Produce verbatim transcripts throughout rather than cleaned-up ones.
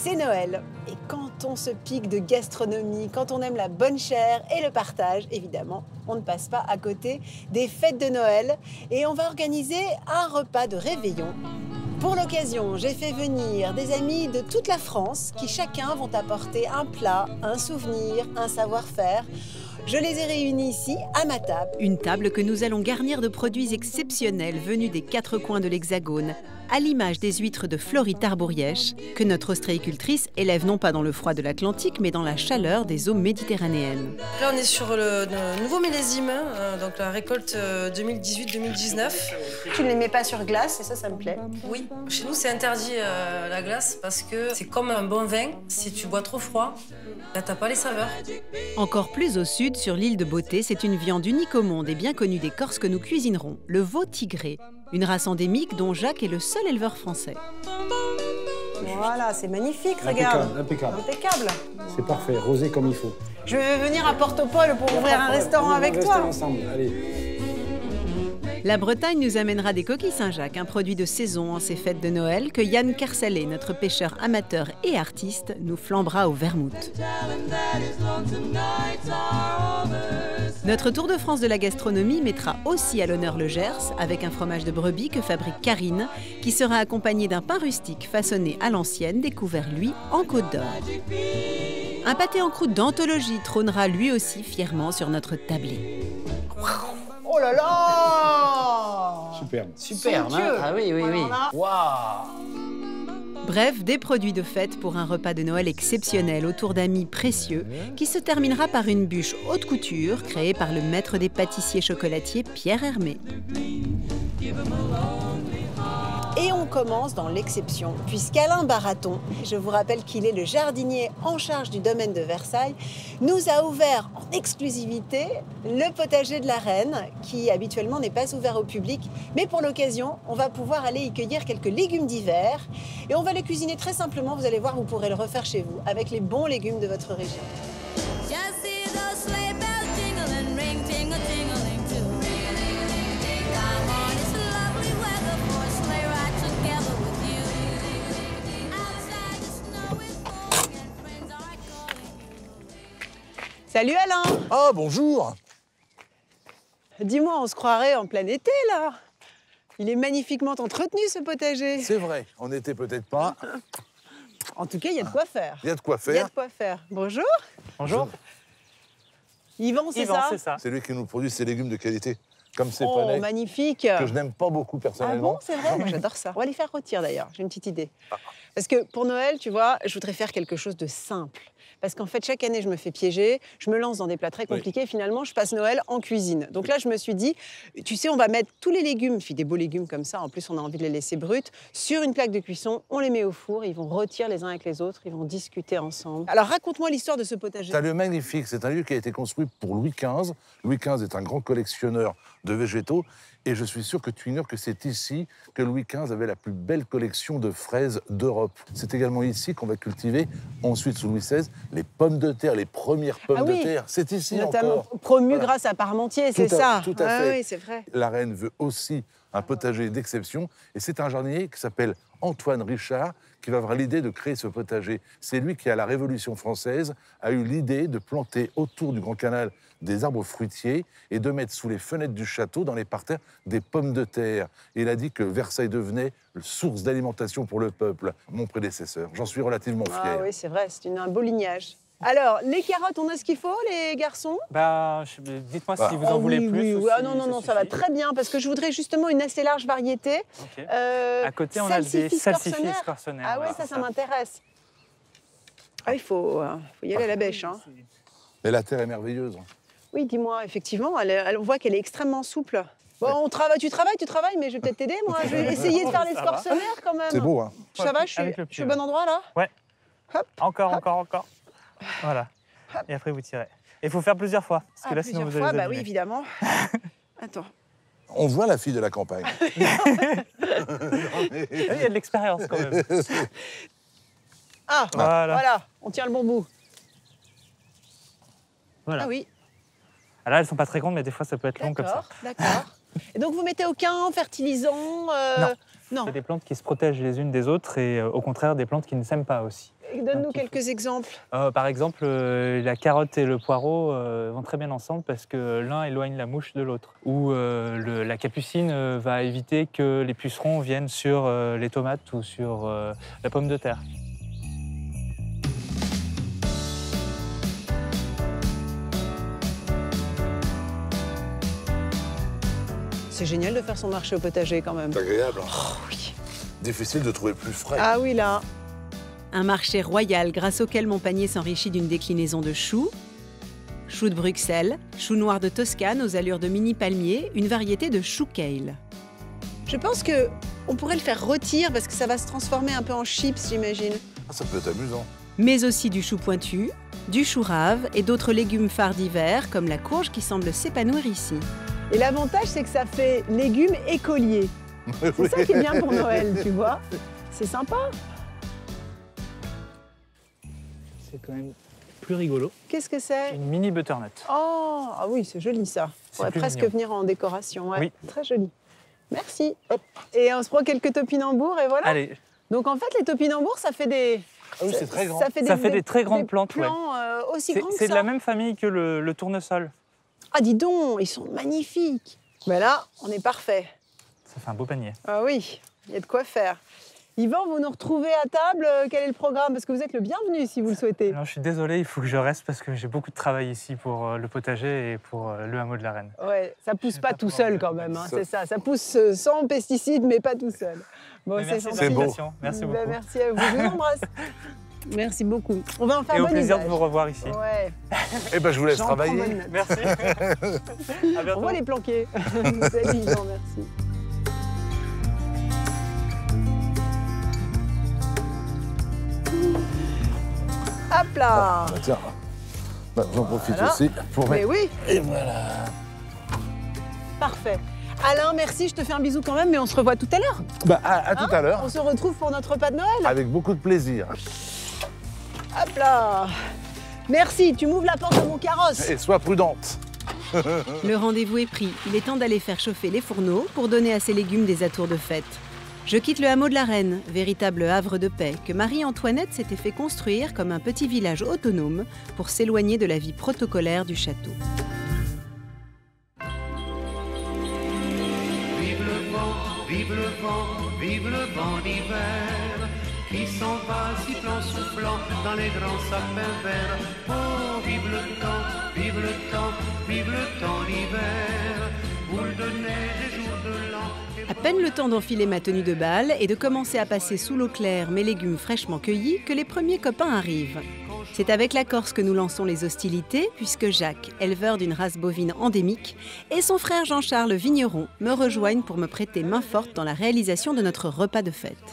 C'est Noël et quand on se pique de gastronomie, quand on aime la bonne chair et le partage, évidemment, on ne passe pas à côté des fêtes de Noël et on va organiser un repas de réveillon. Pour l'occasion, j'ai fait venir des amis de toute la France qui chacun vont apporter un plat, un souvenir, un savoir-faire. Je les ai réunis ici, à ma table. Une table que nous allons garnir de produits exceptionnels venus des quatre coins de l'Hexagone, à l'image des huîtres de Florie Tarbourièche, que notre ostréicultrice élève non pas dans le froid de l'Atlantique, mais dans la chaleur des eaux méditerranéennes. Là, on est sur le, le nouveau millésime, euh, donc la récolte euh, deux mille dix-huit deux mille dix-neuf. Tu ne les mets pas sur glace et ça, ça me plaît. Oui, chez nous, c'est interdit euh, la glace parce que c'est comme un bon vin. Si tu bois trop froid, là, t'as pas les saveurs. Encore plus au sud, sur l'île de Beauté, c'est une viande unique au monde et bien connue des Corses que nous cuisinerons, le veau tigré, une race endémique dont Jacques est le seul éleveur français. Voilà, c'est magnifique, Impeccable, regarde. impeccable. Impeccable. C'est parfait, rosé comme il faut. Je vais venir à Portopole pour ouvrir un restaurant avec On va toi. rester ensemble, allez. La Bretagne nous amènera des coquilles Saint-Jacques, un produit de saison en ces fêtes de Noël que Yann Carsalet, notre pêcheur amateur et artiste, nous flambera au vermouth. Notre Tour de France de la gastronomie mettra aussi à l'honneur le Gers avec un fromage de brebis que fabrique Karine, qui sera accompagné d'un pain rustique façonné à l'ancienne, découvert lui en Côte d'Or. Un pâté en croûte d'anthologie trônera lui aussi fièrement sur notre tablé. Oh là là! Superbe. Superbe, hein? Ah oui, oui, oui. Waouh! Bref, des produits de fête pour un repas de Noël exceptionnel autour d'amis précieux qui se terminera par une bûche haute couture créée par le maître des pâtissiers chocolatiers Pierre Hermé. Et on commence dans l'exception, puisqu'Alain Baraton, je vous rappelle qu'il est le jardinier en charge du domaine de Versailles, nous a ouvert en exclusivité le potager de la Reine, qui habituellement n'est pas ouvert au public. Mais pour l'occasion, on va pouvoir aller y cueillir quelques légumes d'hiver. Et on va les cuisiner très simplement, vous allez voir, vous pourrez le refaire chez vous, avec les bons légumes de votre région. Salut Alain! Ah, bonjour! Dis-moi, on se croirait en plein été, là. Il est magnifiquement entretenu, ce potager. C'est vrai, on n'était peut-être pas. En tout cas, il y a de quoi faire. Il y a de quoi Il y a faire. de quoi faire. Bonjour. Bonjour. Yvan, c'est Yvan, ça? c'est ça. C'est lui qui nous produit ces légumes de qualité, comme ces Oh, panais, magnifique. que je n'aime pas beaucoup Ah personnellement. bon, c'est vrai? Moi, j'adore ça. On va les faire rôtir, d'ailleurs. J'ai une petite idée. Parce que pour Noël, tu vois, je voudrais faire quelque chose de simple. Parce qu'en fait, chaque année, je me fais piéger, je me lance dans des plats très compliqués, oui. Et finalement, je passe Noël en cuisine. Donc là, je me suis dit, tu sais, on va mettre tous les légumes, puis des beaux légumes comme ça, en plus, on a envie de les laisser bruts, sur une plaque de cuisson, on les met au four, ils vont rôtir les uns avec les autres, ils vont discuter ensemble. Alors, raconte-moi l'histoire de ce potager. C'est un lieu magnifique, c'est un lieu qui a été construit pour Louis quinze. Louis quinze est un grand collectionneur de végétaux, et je suis sûr que tu ignores que c'est ici que Louis quinze avait la plus belle collection de fraises d'Europe. C'est également ici qu'on va cultiver, ensuite sous Louis seize, les pommes de terre, les premières pommes ah oui, de terre. C'est ici notamment encore. promu Voilà. grâce à Parmentier, c'est Tout à- ça. tout à ah, fait. Oui, c'est vrai. La Reine veut aussi un potager d'exception, et c'est un jardinier qui s'appelle Antoine Richard qui va avoir l'idée de créer ce potager. C'est lui qui, à la Révolution française, a eu l'idée de planter autour du Grand Canal des arbres fruitiers et de mettre sous les fenêtres du château, dans les parterres, des pommes de terre. Et il a dit que Versailles devenait source d'alimentation pour le peuple. Mon prédécesseur, j'en suis relativement fier. Ah oui, c'est vrai, c'est une- un beau lignage. Alors, les carottes, on a ce qu'il faut, les garçons? Bah, je- dites-moi Bah. si vous en Oh, voulez oui, plus. oui, ou oui. Ah si non, non, non, ça suffit. va très bien, parce que je voudrais justement une assez large variété. Ok. Euh, À côté, on a des salsifis salsifis scorsonnaires. scorsonnaires. Ah ouais, voilà, ça, c'est ça m'intéresse. Ah, il faut, euh, faut y aller à la bêche. Hein. Mais la terre est merveilleuse. Oui, dis-moi, effectivement, elle, est- elle- on voit qu'elle est extrêmement souple. Bon, on travaille, tu travailles, tu travailles, mais je vais peut-être t'aider, moi. Je vais essayer de faire les Ça va. scorsonnaires, quand même. C'est beau, hein? Ça va, je suis, Avec le je pied, suis au ouais. bon endroit, là? Ouais. Hop. Encore, Hop. encore, encore. Voilà. Et après, vous tirez. Et il faut faire plusieurs fois, parce que Ah, là, sinon, plusieurs vous allez fois, les bah oui, abîmer. évidemment. Attends. On voit la fille de la campagne. Oui, il y a de l'expérience, quand même. Ah, Voilà. voilà, on tient le bon bout. Voilà. Ah oui, Ah, là, elles sont pas très grandes, mais des fois, ça peut être long comme ça. d'accord, d'accord. Et donc, vous mettez aucun fertilisant euh, Non. Non. C'est des plantes qui se protègent les unes des autres et, euh, au contraire, des plantes qui ne s'aiment pas aussi. Donne-nous quelques exemples. Euh, par exemple, euh, la carotte et le poireau euh, vont très bien ensemble parce que l'un éloigne la mouche de l'autre. Ou euh, le- la capucine euh, va éviter que les pucerons viennent sur euh, les tomates ou sur euh, la pomme de terre. C'est génial de faire son marché au potager quand même. C'est agréable. Hein. Oh, oui. Difficile de trouver plus frais. Ah oui, là. Un marché royal grâce auquel mon panier s'enrichit d'une déclinaison de choux, choux de Bruxelles, choux noirs de Toscane aux allures de mini palmiers, une variété de chou kale. Je pense que on pourrait le faire rôtir parce que ça va se transformer un peu en chips, j'imagine. Ah, ça peut être amusant. Mais aussi du chou pointu, du chou rave et d'autres légumes phares d'hiver comme la courge qui semble s'épanouir ici. Et l'avantage, c'est que ça fait légumes et colliers. C'est ça qui est bien pour Noël, tu vois. C'est sympa. C'est quand même plus rigolo. Qu'est-ce que c'est? Une mini butternut. Oh, ah oui, c'est joli ça. On C'est pourrait plus presque mignon. venir en décoration. Ouais. Oui. Très joli. Merci. Hop. Et on se prend quelques topinambours et voilà. Allez, Donc en fait, les topinambours, ça fait des... Ah oui, c'est très grand. Ça fait des, Ça fait des très grandes plantes, ouais. plants euh, aussi c'est grands que c'est de ça. la même famille que le, le tournesol. Ah, dis donc, ils sont magnifiques. Ben là, on est parfait. Ça fait un beau panier. Ah oui, il y a de quoi faire. Yvan, vous nous retrouvez à table. euh, Quel est le programme? Parce que vous êtes le bienvenu si vous le souhaitez. Alors, je suis désolé, il faut que je reste parce que j'ai beaucoup de travail ici pour euh, le potager et pour euh, le hameau de la Reine. Ouais, ça pousse Je pas sais pas tout comment seul dire. quand même, hein, Ça- c'est ça. Ça pousse euh, sans pesticides, mais pas tout seul. Bon, Mais c'est merci de gentil. C'est beau. l'invitation. Merci Ben, beaucoup. merci à vous. Je vous embrasse. Merci beaucoup. On va en faire Et au bon plaisir usage. de vous revoir ici. Ouais. Eh ben, je vous laisse J'en prends travailler. bonne note. Merci. À On bientôt. va les planquer. Salut Yvan, merci. Hop là. Bah, tiens, bah, j'en profite Voilà. aussi pour Mais mettre. oui, Et voilà. parfait. Alain, merci, je te fais un bisou quand même, mais on se revoit tout à l'heure. Bah, à, à tout Hein à l'heure, On se retrouve pour notre repas de Noël. avec beaucoup de plaisir. Hop là. Merci, tu m'ouvres la porte de mon carrosse. Et sois prudente. Le rendez-vous est pris. Il est temps d'aller faire chauffer les fourneaux pour donner à ces légumes des atours de fête. Je quitte le hameau de la Reine, véritable havre de paix, que Marie-Antoinette s'était fait construire comme un petit village autonome pour s'éloigner de la vie protocolaire du château. Vive le vent, vive le vent, vive le vent d'hiver qui s'en va sifflant, soufflant dans les grands sapins verts. Oh, vive le temps, vive le temps, vive le temps d'hiver. Boule de neige et jour de l'an. À peine le temps d'enfiler ma tenue de bal et de commencer à passer sous l'eau claire mes légumes fraîchement cueillis que les premiers copains arrivent. C'est avec la Corse que nous lançons les hostilités, puisque Jacques, éleveur d'une race bovine endémique, et son frère Jean-Charles Vigneron me rejoignent pour me prêter main forte dans la réalisation de notre repas de fête.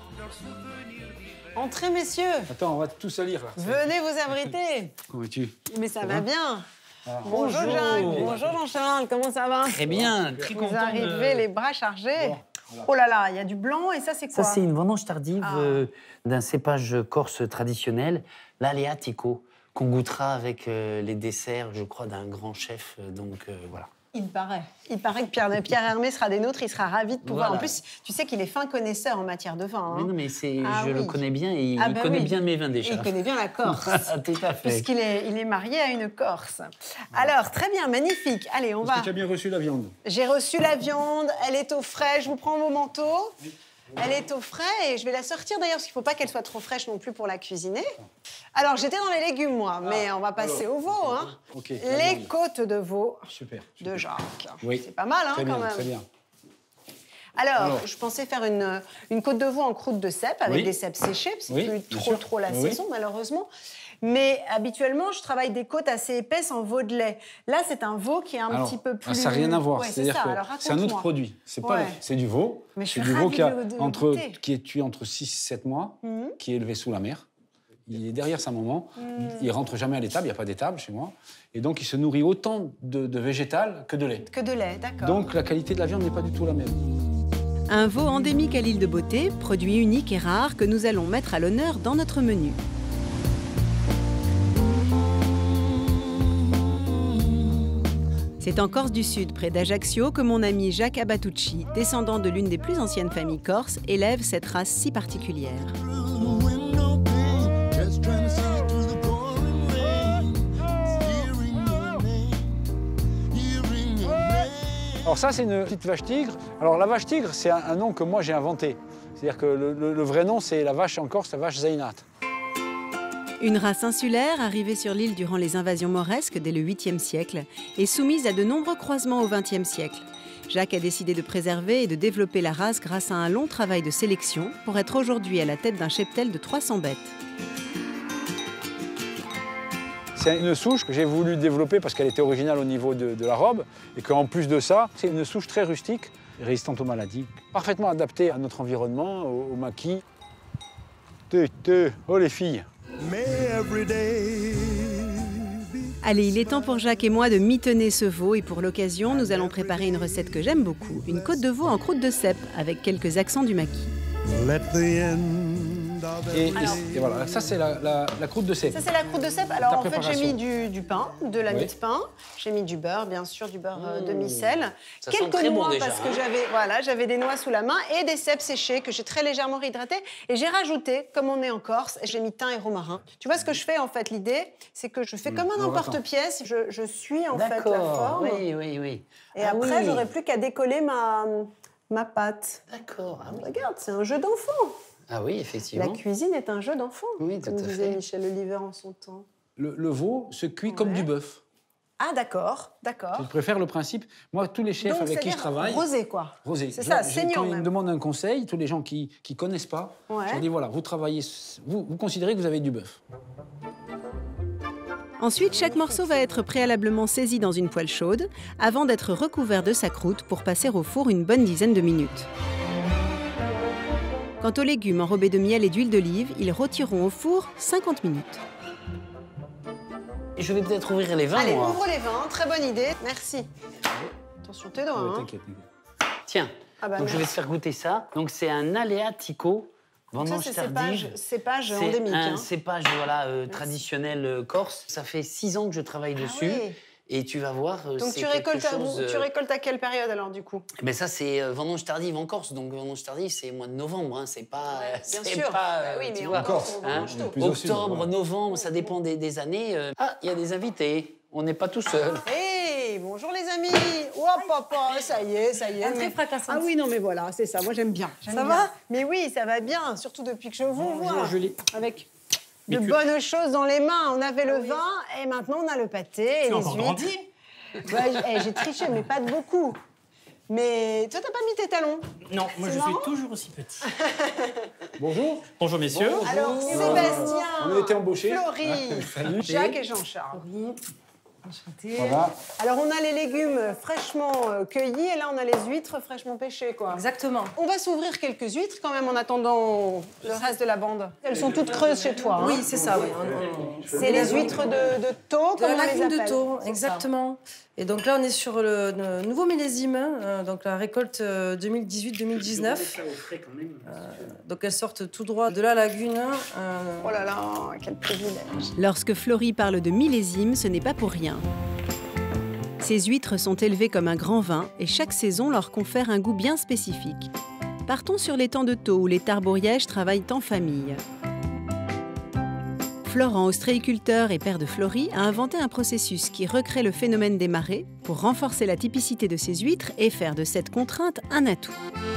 Entrez, messieurs. Attends, on va tout salir là. Venez vous abriter. Comment es-tu? Mais ça va bien. Ah. Bonjour Jacques, bonjour Jean-Charles, comment ça va? Très bien, très Vous content arrivez de... les bras chargés. Oh là là, il y a du blanc et ça c'est quoi? Ça, c'est une vendange tardive Ah. euh, d'un cépage corse traditionnel, l'Aleatico, qu'on goûtera avec euh, les desserts, je crois, d'un grand chef. euh, Donc, euh, voilà. Il paraît. Il paraît que Pierre, Pierre Hermé sera des nôtres, il sera ravi de pouvoir. Voilà. En plus, tu sais qu'il est fin connaisseur en matière de vin. Hein. Mais non, mais c'est, Ah je oui. le connais bien et Ah il bah connaît oui. bien mes vins déjà. Il connaît bien la Corse. Tout à fait. Puisqu'il est, il est marié à une Corse. Alors, très bien, magnifique. Allez, on Est-ce va. que tu as bien reçu la viande? J'ai reçu la viande, elle est au frais. Je vous prends vos manteaux. Elle est au frais et je vais la sortir d'ailleurs parce qu'il ne faut pas qu'elle soit trop fraîche non plus pour la cuisiner. Alors, j'étais dans les légumes, moi, mais on va passer alors, au veau. Hein. Ok, la Les viande. côtes de veau Super. de super. Jacques. Oui. C'est pas mal, hein, Très quand bien, même. très bien. Alors, Alors. je pensais faire une, une côte de veau en croûte de cèpe avec Oui. des cèpes séchés, parce que Oui, c'est bien plus trop, sûr. trop la Oui. saison, malheureusement. Mais habituellement, je travaille des côtes assez épaisses en veau de lait. Là, c'est un veau qui est un Alors, petit peu plus... ah, ça n'a rien à voir. Ouais, c'est C'est-à-dire ça. que Alors, c'est un autre raconte-moi. produit. C'est pas, Ouais. c'est du veau. Mais je C'est suis du veau ravie qui, a de le- de le entre, goûter. qui est tué entre six et sept mois, Mhm. qui est élevé sous la mer. Il est derrière sa maman. Il rentre jamais à l'étable. Il n'y a pas d'étable chez moi. Et donc, il se nourrit autant de, de végétal que de lait. Que de lait, d'accord. Donc, la qualité de la viande n'est pas du tout la même. Un veau endémique à l'île de Beauté, produit unique et rare que nous allons mettre à l'honneur dans notre menu. C'est en Corse du Sud, près d'Ajaccio, que mon ami Jacques Abatucci, descendant de l'une des plus anciennes familles corses, élève cette race si particulière. Alors ça, c'est une petite vache tigre. Alors la vache tigre, c'est un, un nom que moi j'ai inventé. C'est-à-dire que le, le, le vrai nom, c'est la vache en Corse, la vache Zeinat. Une race insulaire arrivée sur l'île durant les invasions mauresques dès le huitième siècle et soumise à de nombreux croisements au vingtième siècle. Jacques a décidé de préserver et de développer la race grâce à un long travail de sélection pour être aujourd'hui à la tête d'un cheptel de trois cents bêtes. C'est une souche que j'ai voulu développer parce qu'elle était originale au niveau de, de la robe et qu'en plus de ça, c'est une souche très rustique, résistante aux maladies, parfaitement adaptée à notre environnement, au, au maquis. Té, té, oh les filles! Allez, il est temps pour Jacques et moi de mitonner ce veau et pour l'occasion, nous allons préparer une recette que j'aime beaucoup, une côte de veau en croûte de cèpe avec quelques accents du maquis. Et, et, et voilà, ça c'est la, la, la croûte de cèpe. Ça c'est la croûte de cèpe. Alors Ta en fait j'ai mis préparation. du, du pain, de la Oui. mie de pain. J'ai mis du beurre, bien sûr, du beurre euh, Mmh. demi-sel. Ça sent Quelques très bon noix déjà, parce que hein. j'avais voilà, j'avais des noix sous la main et des cèpes séchés que j'ai très légèrement réhydratés. Et j'ai rajouté, comme on est en Corse, j'ai mis thym et romarin. Tu vois ce que je fais en fait? L'idée, c'est que je fais comme un alors, emporte-pièce. Je, je suis en fait la D'accord, forme. oui, oui, oui. Et Ah après, oui. j'aurais plus qu'à décoller ma, ma pâte. D'accord, ah oui. Regarde, c'est un jeu d'enfant. Ah oui, La effectivement. cuisine est un jeu d'enfant, Oui, comme tout à disait fait. Michel Oliver en son temps. Le, le veau se cuit comme Ouais. du bœuf. Ah d'accord, d'accord. Je préfère le principe. Moi, tous les chefs Donc, avec qui je c'est-à-dire travaille... rosé, quoi. Rosé. C'est Je- ça, je- saignant Quand ils même. me demandent un conseil, tous les gens qui ne connaissent pas, Ouais. je leur dis voilà, vous travaillez, vous, vous considérez que vous avez du bœuf. Ensuite, chaque morceau va être préalablement saisi dans une poêle chaude avant d'être recouvert de sa croûte pour passer au four une bonne dizaine de minutes. Quant aux légumes enrobés de miel et d'huile d'olive, ils rôtiront au four cinquante minutes. Je vais peut-être ouvrir les vins, Allez, moi. ouvre les vins, très bonne idée, merci. Attention tes doigts, Ouais, hein. T'inquiète. t'inquiète. Tiens, Ah bah donc je vais te merci. faire goûter ça. Donc c'est un aléatico, Ça, vendange c'est tardive. cépage, cépage C'est endémique. un hein. cépage voilà, euh, traditionnel euh, corse. Ça fait six ans que je travaille Ah dessus. oui. Et tu vas voir, euh, Donc c'est tu quelque récoltes, à, chose... tu euh, récoltes à quelle période alors du coup? Mais ça, c'est euh, vendange tardive en Corse. Donc vendange tardive, c'est mois de novembre. Hein. C'est pas... euh, Bien c'est sûr. pas, Bah euh, oui, tu mais vois, en Corse, on hein. vendange tôt. Plus au sud, Octobre, voilà. novembre, ça dépend des, des années. euh. Ah, il y a des invités. On n'est pas tout seul. Hey, bonjour les amis. Oh papa, ça y est, ça y est. Entrée Mais- fracassante. Ah oui, non mais voilà, c'est ça. Moi j'aime bien. Ça J'aime va bien. Mais oui, ça va bien, surtout depuis que je vous vois. Julie. Avec Mais de tu- bonnes choses dans les mains. On avait le vin et maintenant on a le pâté et Tu les as encore huîtres. grandi. Ouais, j'- eh, j'ai triché, mais pas de beaucoup. Mais toi, t'as pas mis tes talons. Non, moi C'est je marrant. suis toujours aussi petit. Bonjour. Bonjour messieurs. Bonjour. Alors, Bonjour. Sébastien, On a été embauchés. Florie, Salut. Jacques et Jean-Charles. Voilà. Alors, on a les légumes fraîchement euh, cueillis et là, on a les huîtres fraîchement pêchées, quoi. Exactement. On va s'ouvrir quelques huîtres quand même en attendant le reste de la bande. Elles sont toutes creuses chez toi. hein. Oui, c'est ça, oui. On- on- C'est les huîtres de, de Thau, De comme la on les lagune de appelle. Thau, C'est ça. exactement. Et donc là, on est sur le, le nouveau millésime, euh, donc la récolte euh, deux mille dix-huit deux mille dix-neuf. Donc elles sortent tout droit de la lagune. euh, Oh là là, quel privilège. Lorsque Florie parle de millésime, ce n'est pas pour rien. Ces huîtres sont élevées comme un grand vin et chaque saison leur confère un goût bien spécifique. Partons sur l'étang de Thau où les tarborièges travaillent en famille. Florent, ostréiculteur et père de Florie, a inventé un processus qui recrée le phénomène des marées pour renforcer la typicité de ces huîtres et faire de cette contrainte un atout.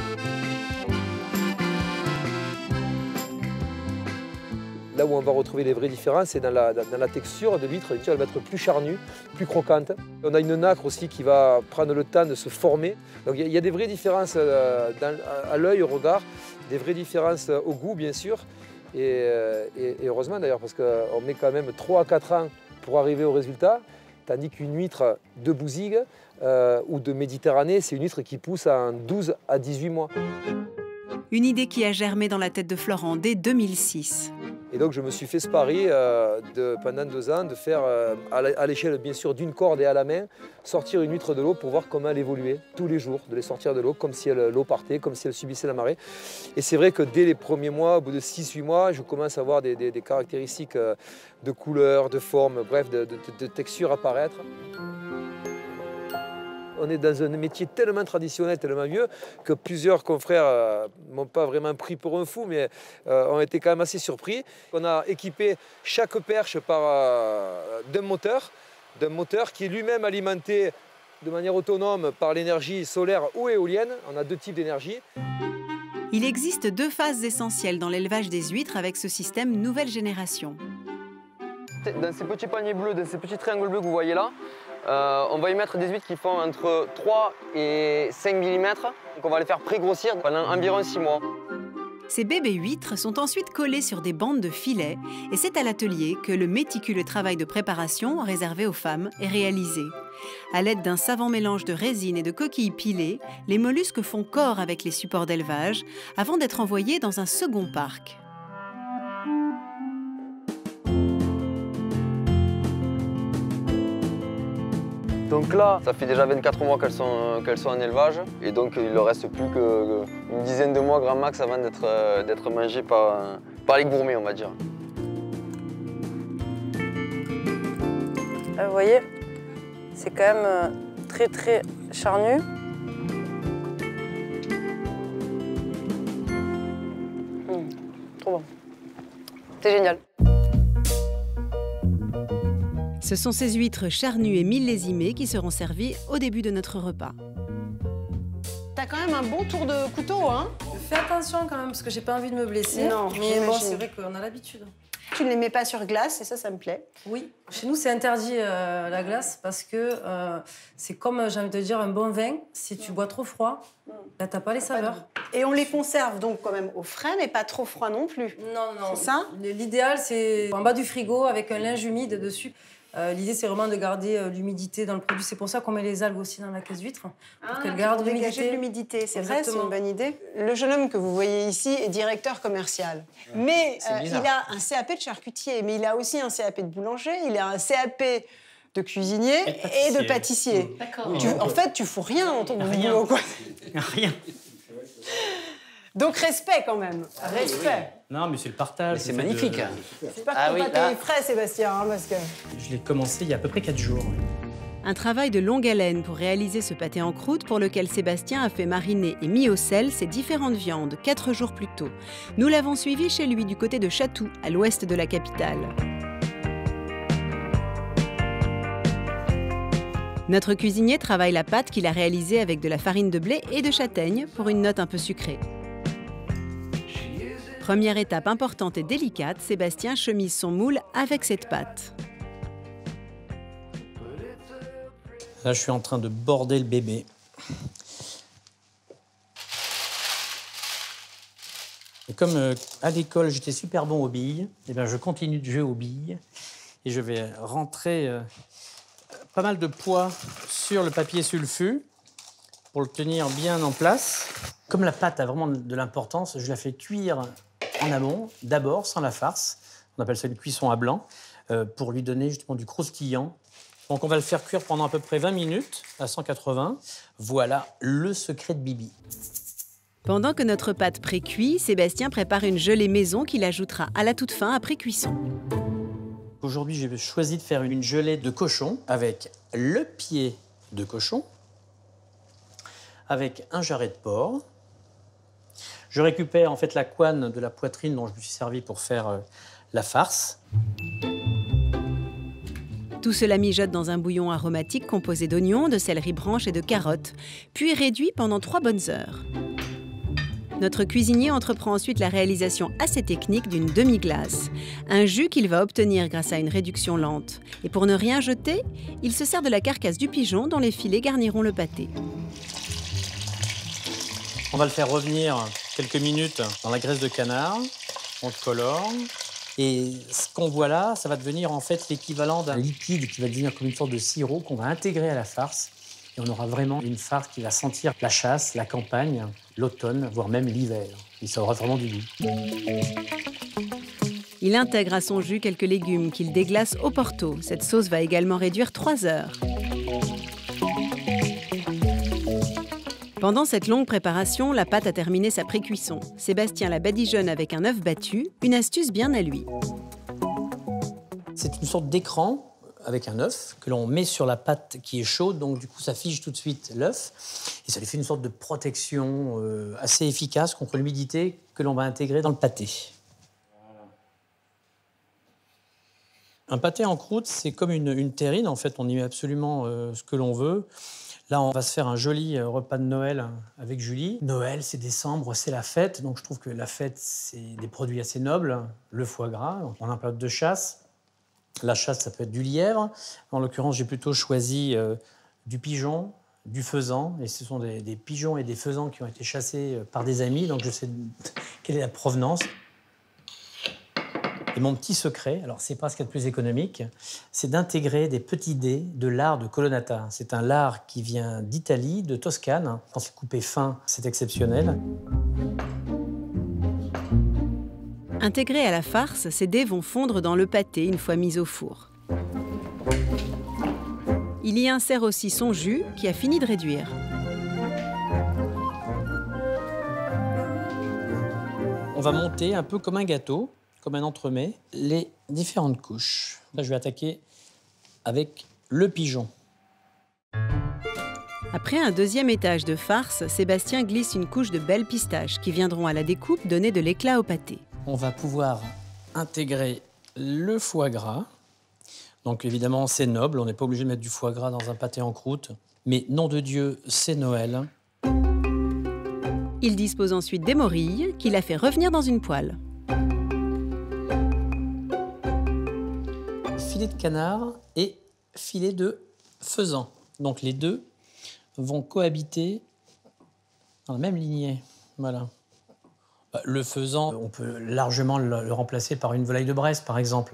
Là où on va retrouver les vraies différences, c'est dans la, dans la texture de l'huître. L'huître elle va être plus charnue, plus croquante. On a une nacre aussi qui va prendre le temps de se former. Donc il y, a- il y a des vraies différences euh, dans- à, à l'œil, au regard, des vraies différences au goût, bien sûr. Et, euh, et- et heureusement d'ailleurs, parce qu'on met quand même trois à quatre ans pour arriver au résultat, tandis qu'une huître de Bouzigues euh, ou de Méditerranée, c'est une huître qui pousse en douze à dix-huit mois. Une idée qui a germé dans la tête de Florent dès deux mille six. Et donc je me suis fait ce pari euh, de, pendant deux ans de faire euh, à la- à l'échelle bien sûr d'une corde et à la main, sortir une huître de l'eau pour voir comment elle évoluait tous les jours, de les sortir de l'eau comme si elle- l'eau partait, comme si elle subissait la marée. Et c'est vrai que dès les premiers mois, au bout de six huit mois, je commence à avoir des, des- des caractéristiques euh, de couleur, de forme, bref, de, de- de texture apparaître. On est dans un métier tellement traditionnel, tellement vieux, que plusieurs confrères euh, m'ont pas vraiment pris pour un fou, mais euh, ont été quand même assez surpris. On a équipé chaque perche par euh, d'un moteur, d'un moteur qui est lui-même alimenté de manière autonome par l'énergie solaire ou éolienne. On a deux types d'énergie. Il existe deux phases essentielles dans l'élevage des huîtres avec ce système nouvelle génération. Dans ces petits paniers bleus, dans ces petits triangles bleus que vous voyez là, euh, on va y mettre des huîtres qui font entre trois et cinq millimètres. Donc on va les faire pré-grossir pendant environ six mois. Ces bébés huîtres sont ensuite collés sur des bandes de filets et c'est à l'atelier que le méticuleux travail de préparation réservé aux femmes est réalisé. À l'aide d'un savant mélange de résine et de coquilles pilées, les mollusques font corps avec les supports d'élevage avant d'être envoyés dans un second parc. Donc là, ça fait déjà vingt-quatre mois qu'elles sont, qu'elles sont en élevage et donc il ne leur reste plus qu'une dizaine de mois grand max avant d'être euh, d'être mangées par, par les gourmets, on va dire. Là, vous voyez, c'est quand même euh, très très charnu. Mmh, trop bon. C'est génial. Ce sont ces huîtres charnues et millésimées qui seront servies au début de notre repas. T'as quand même un bon tour de couteau, hein? Fais attention quand même, parce que j'ai pas envie de me blesser. Non, mais bon, j'imagine. c'est vrai qu'on a l'habitude. Tu ne les mets pas sur glace et ça, ça me plaît. Oui, chez nous, c'est interdit euh, la glace parce que euh, c'est comme, j'ai envie de dire, un bon vin. Si tu bois trop froid, là, t'as pas les saveurs. Et on les conserve donc quand même au frais, mais pas trop froid non plus. Non, non. C'est ça? L'idéal, c'est en bas du frigo avec un linge humide dessus. Euh, L'idée, c'est vraiment de garder euh, l'humidité dans le produit. C'est pour ça qu'on met les algues aussi dans la caisse d'huître, pour Ah, qu'elles gardent l'humidité. l'humidité. C'est vrai, c'est une bonne idée. Le jeune homme que vous voyez ici est directeur commercial. Mais euh, il a un C A P de charcutier, mais il a aussi un C A P de boulanger, il a un C A P de cuisinier et de pâtissier. D'accord. Tu- en fait, tu fous rien en ton boulot, quoi. Rien. Donc respect quand même, respect. Non, mais c'est le partage. Mais c'est le fait magnifique. de- hein. J'espère que Ah ton oui, pâté là- est frais, Sébastien, hein, parce que... Je l'ai commencé il y a à peu près quatre jours. Un travail de longue haleine pour réaliser ce pâté en croûte pour lequel Sébastien a fait mariner et mis au sel ses différentes viandes quatre jours plus tôt. Nous l'avons suivi chez lui du côté de Chatou, à l'ouest de la capitale. Notre cuisinier travaille la pâte qu'il a réalisée avec de la farine de blé et de châtaigne pour une note un peu sucrée. Première étape importante et délicate, Sébastien chemise son moule avec cette pâte. Là, je suis en train de border le bébé. Et comme euh, à l'école, j'étais super bon aux billes, eh bien, je continue de jouer aux billes. Et je vais rentrer euh, pas mal de poids sur le papier sulfu pour le tenir bien en place. Comme la pâte a vraiment de l'importance, je la fais cuire en amont, d'abord, sans la farce. On appelle ça une cuisson à blanc, euh, pour lui donner justement du croustillant. Donc on va le faire cuire pendant à peu près vingt minutes à cent quatre-vingts. Voilà le secret de Bibi. Pendant que notre pâte pré-cuit, Sébastien prépare une gelée maison qu'il ajoutera à la toute fin après cuisson. Aujourd'hui, j'ai choisi de faire une gelée de cochon avec le pied de cochon, avec un jarret de porc. Je récupère en fait la couenne de la poitrine dont je me suis servi pour faire euh, la farce. Tout cela mijote dans un bouillon aromatique composé d'oignons, de céleri branche et de carottes, puis réduit pendant trois bonnes heures. Notre cuisinier entreprend ensuite la réalisation assez technique d'une demi-glace, un jus qu'il va obtenir grâce à une réduction lente. Et pour ne rien jeter, il se sert de la carcasse du pigeon dont les filets garniront le pâté. On va le faire revenir quelques minutes dans la graisse de canard. On le colore. Et ce qu'on voit là, ça va devenir en fait l'équivalent d'un liquide qui va devenir comme une sorte de sirop qu'on va intégrer à la farce. Et on aura vraiment une farce qui va sentir la chasse, la campagne, l'automne, voire même l'hiver. Et ça aura vraiment du goût. Il intègre à son jus quelques légumes qu'il déglace au porto. Cette sauce va également réduire trois heures. Pendant cette longue préparation, la pâte a terminé sa pré-cuisson. Sébastien la badigeonne avec un œuf battu, une astuce bien à lui. C'est une sorte d'écran avec un œuf que l'on met sur la pâte qui est chaude, donc du coup ça fige tout de suite l'œuf et ça lui fait une sorte de protection euh, assez efficace contre l'humidité que l'on va intégrer dans le pâté. Un pâté en croûte, c'est comme une, une terrine, en fait, on y met absolument euh, ce que l'on veut. Là, on va se faire un joli repas de Noël avec Julie. Noël, c'est décembre, c'est la fête. Donc, je trouve que la fête, c'est des produits assez nobles. Le foie gras, on est en période de chasse. La chasse, ça peut être du lièvre. En l'occurrence, j'ai plutôt choisi euh, du pigeon, du faisan. Et ce sont des, des pigeons et des faisans qui ont été chassés par des amis. Donc, je sais quelle est la provenance. Et mon petit secret, alors c'est pas ce qu'il y a de plus économique, c'est d'intégrer des petits dés de lard de Colonnata. C'est un lard qui vient d'Italie, de Toscane. Quand c'est coupé fin, c'est exceptionnel. Intégrés à la farce, ces dés vont fondre dans le pâté une fois mis au four. Il y insère aussi son jus qui a fini de réduire. On va monter un peu comme un gâteau, comme un entremets, les différentes couches. Là, je vais attaquer avec le pigeon. Après un deuxième étage de farce, Sébastien glisse une couche de belles pistaches qui viendront à la découpe donner de l'éclat au pâté. On va pouvoir intégrer le foie gras. Donc évidemment, c'est noble, on n'est pas obligé de mettre du foie gras dans un pâté en croûte. Mais nom de Dieu, c'est Noël. Il dispose ensuite des morilles qu'il a fait revenir dans une poêle. Filet de canard et filet de faisan. Donc les deux vont cohabiter dans la même lignée. Voilà. Le faisan, on peut largement le remplacer par une volaille de Bresse, par exemple.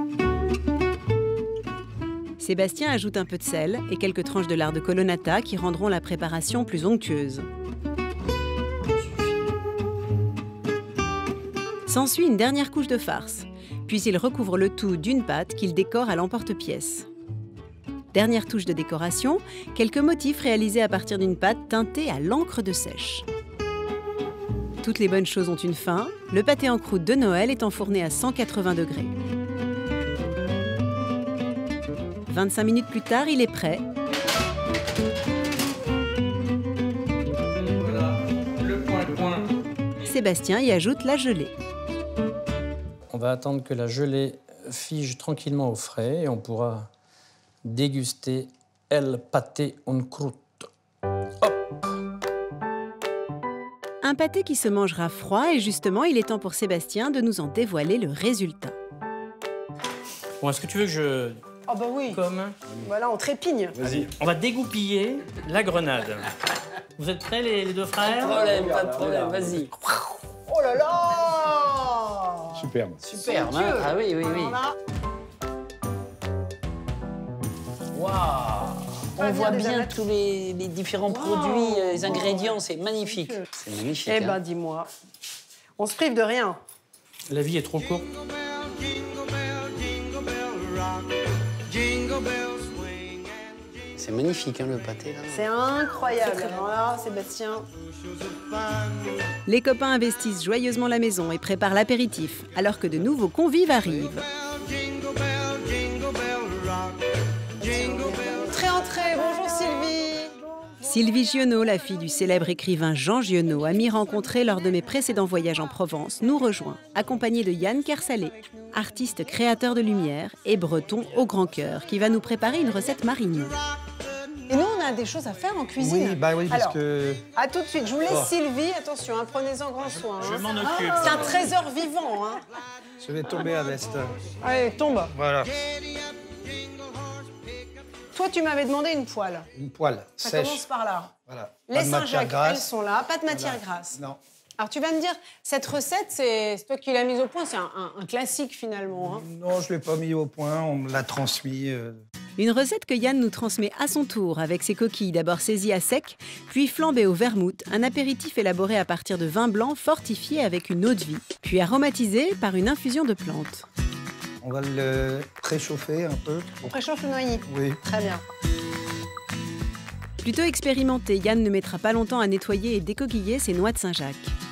Sébastien ajoute un peu de sel et quelques tranches de lard de Colonnata qui rendront la préparation plus onctueuse. S'ensuit une dernière couche de farce, puis il recouvre le tout d'une pâte qu'il décore à l'emporte-pièce. Dernière touche de décoration, quelques motifs réalisés à partir d'une pâte teintée à l'encre de sèche. Toutes les bonnes choses ont une fin, le pâté en croûte de Noël est enfourné à cent quatre-vingts degrés. vingt-cinq minutes plus tard, il est prêt. Voilà, le point point. Sébastien y ajoute la gelée. On va attendre que la gelée fige tranquillement au frais et on pourra déguster el pâté en croûte. Un pâté qui se mangera froid et justement, il est temps pour Sébastien de nous en dévoiler le résultat. Bon, est-ce que tu veux que je... Ah bah oui. Comme... Voilà, on trépigne. Vas-y. On va dégoupiller la grenade. Vous êtes prêts, les, les deux frères? Pas de problème, pas de problème, vas-y. Oh là là! Superbe. Superbe, hein? Ah oui, oui, oui. Waouh! On voit bien tous les, les différents wow. produits, les ingrédients, c'est magnifique. C'est magnifique. Eh hein. ben, dis-moi, on se prive de rien. La vie est trop courte. C'est magnifique, hein, le pâté, là. C'est incroyable. Alors là, Sébastien... Les copains investissent joyeusement la maison et préparent l'apéritif, alors que de nouveaux convives arrivent. Entrée, entrée, bonjour Sylvie. Sylvie Giono, la fille du célèbre écrivain Jean Giono, ami rencontré lors de mes précédents voyages en Provence, nous rejoint, accompagnée de Yann Kersalé, artiste créateur de lumière et breton au grand cœur, qui va nous préparer une recette marinière. Et nous, on a des choses à faire en cuisine. Oui, bah oui, parce Alors, que... à tout de suite. Je vous laisse Oh. Sylvie. Attention, hein, prenez-en grand soin. Je hein. m'en occupe. C'est un trésor vivant. Hein. Je vais tomber à l'est. Allez, tombe. Voilà, Toi, tu m'avais demandé une poêle. une poêle Ça sèche. commence par là. Voilà. Les Pas de matière Saint-Jacques, elles grasse. sont là. Pas de matière Voilà. grasse. Non. Alors, tu vas me dire, cette recette, c'est c'est toi qui l'as mise au point. C'est un, un- un classique, finalement. Hein. Non, je ne l'ai pas mis au point, on me l'a transmis. euh. Une recette que Yann nous transmet à son tour, avec ses coquilles d'abord saisies à sec, puis flambées au vermouth, un apéritif élaboré à partir de vin blanc fortifié avec une eau de vie, puis aromatisé par une infusion de plantes. On va le préchauffer un peu. On préchauffe le noyer. Oui. Très bien. Plutôt expérimenté, Yann ne mettra pas longtemps à nettoyer et décoquiller ses noix de Saint-Jacques.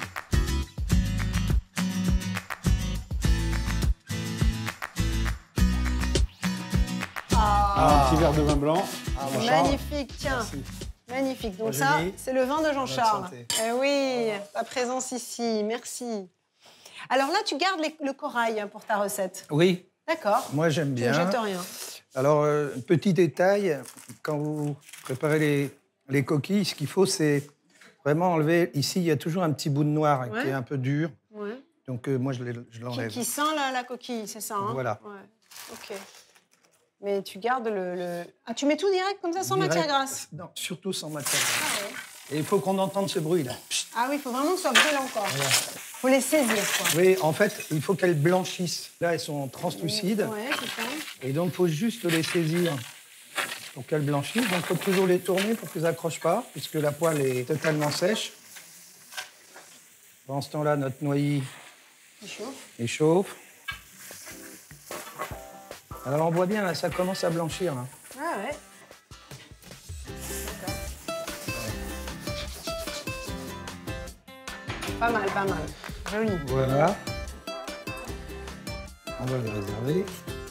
Ah, un petit verre de vin blanc. Ah, mon Charles. Magnifique, tiens. Merci. Magnifique. Donc Bonjour, ça, Julie. c'est le vin de Jean-Charles. Bonne santé. Eh oui, ta présence ici. Merci. Alors là, tu gardes les- le corail hein, pour ta recette. Oui, D'accord. moi j'aime Tu ne bien. jettes rien. Alors, euh, petit détail, quand vous préparez les Les coquilles, ce qu'il faut, c'est vraiment enlever... Ici, il y a toujours un petit bout de noir Ouais. qui est un peu dur. Ouais. Donc, euh, moi, je l'ai- je Qui, l'enlève. qui sent la, la coquille, c'est ça hein? Voilà. Ouais. Ok. Mais tu gardes le, le... Ah, tu mets tout direct comme ça, sans Direct. matière grasse? Non, surtout sans matière grasse. Ah, ouais. Et il faut qu'on entende ce bruit, là. Ah oui, il faut vraiment que ce soit brûlant encore. Il faut les saisir, quoi. Oui, en fait, il faut qu'elles blanchissent. Là, elles sont translucides. Ouais, c'est ça. Et donc, il faut juste les saisir pour qu'elles blanchissent. Donc, il faut toujours les tourner pour qu'elles n'accrochent pas, puisque la poêle est totalement sèche. Pendant ce temps-là, notre noilly Il chauffe. il chauffe. Alors, on voit bien, là, ça commence à blanchir. Là. Ah ouais. Pas mal, pas mal. Joli. Voilà. On va les réserver.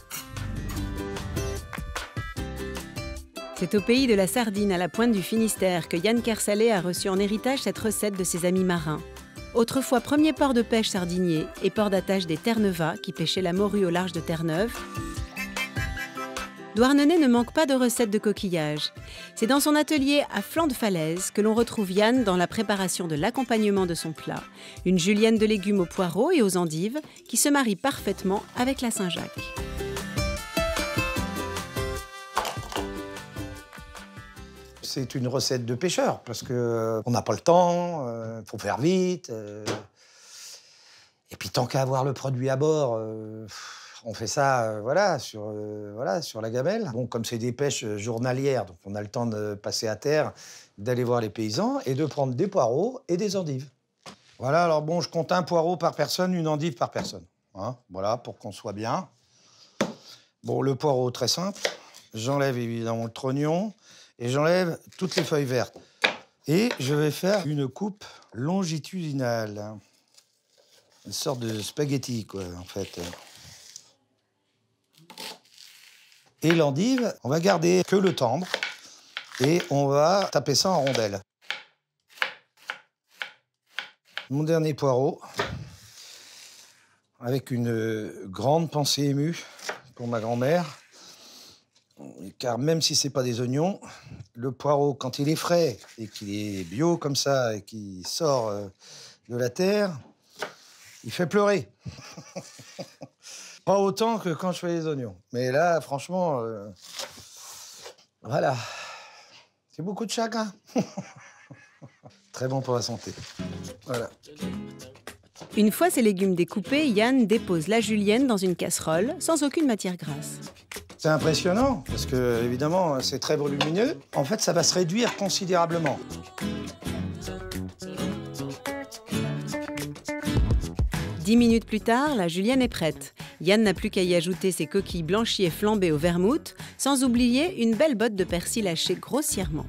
C'est au pays de la sardine, à la pointe du Finistère, que Yann Kersalé a reçu en héritage cette recette de ses amis marins. Autrefois premier port de pêche sardinier et port d'attache des Terre-Neuva, qui pêchaient la morue au large de Terre-Neuve, Douarnenez ne manque pas de recettes de coquillages. C'est dans son atelier à flanc de falaise que l'on retrouve Yann dans la préparation de l'accompagnement de son plat, une julienne de légumes aux poireaux et aux endives qui se marie parfaitement avec la Saint-Jacques. C'est une recette de pêcheur, parce qu'on n'a pas le temps, il euh, faut faire vite. Euh, et puis tant qu'à avoir le produit à bord, euh, on fait ça euh, voilà, sur, euh, voilà, sur la gamelle. Bon, comme c'est des pêches journalières, donc on a le temps de passer à terre, d'aller voir les paysans et de prendre des poireaux et des endives. Voilà, alors bon, je compte un poireau par personne, une endive par personne. Hein, voilà, pour qu'on soit bien. Bon, le poireau, très simple. J'enlève évidemment le trognon. Et j'enlève toutes les feuilles vertes. Et je vais faire une coupe longitudinale. Une sorte de spaghetti, quoi, en fait. Et l'endive, on va garder que le tendre. Et on va taper ça en rondelles. Mon dernier poireau, avec une grande pensée émue pour ma grand-mère. Car même si c'est pas des oignons, le poireau, quand il est frais et qu'il est bio comme ça et qu'il sort de la terre, il fait pleurer. Pas autant que quand je fais les oignons. Mais là, franchement, euh, voilà. C'est beaucoup de chagrin. Très bon pour la santé. Voilà. Une fois ces légumes découpés, Yann dépose la julienne dans une casserole, sans aucune matière grasse. C'est impressionnant, parce que, évidemment, c'est très volumineux. En fait, ça va se réduire considérablement. Dix minutes plus tard, la julienne est prête. Yann n'a plus qu'à y ajouter ses coquilles blanchies et flambées au vermouth, sans oublier une belle botte de persil hachée grossièrement.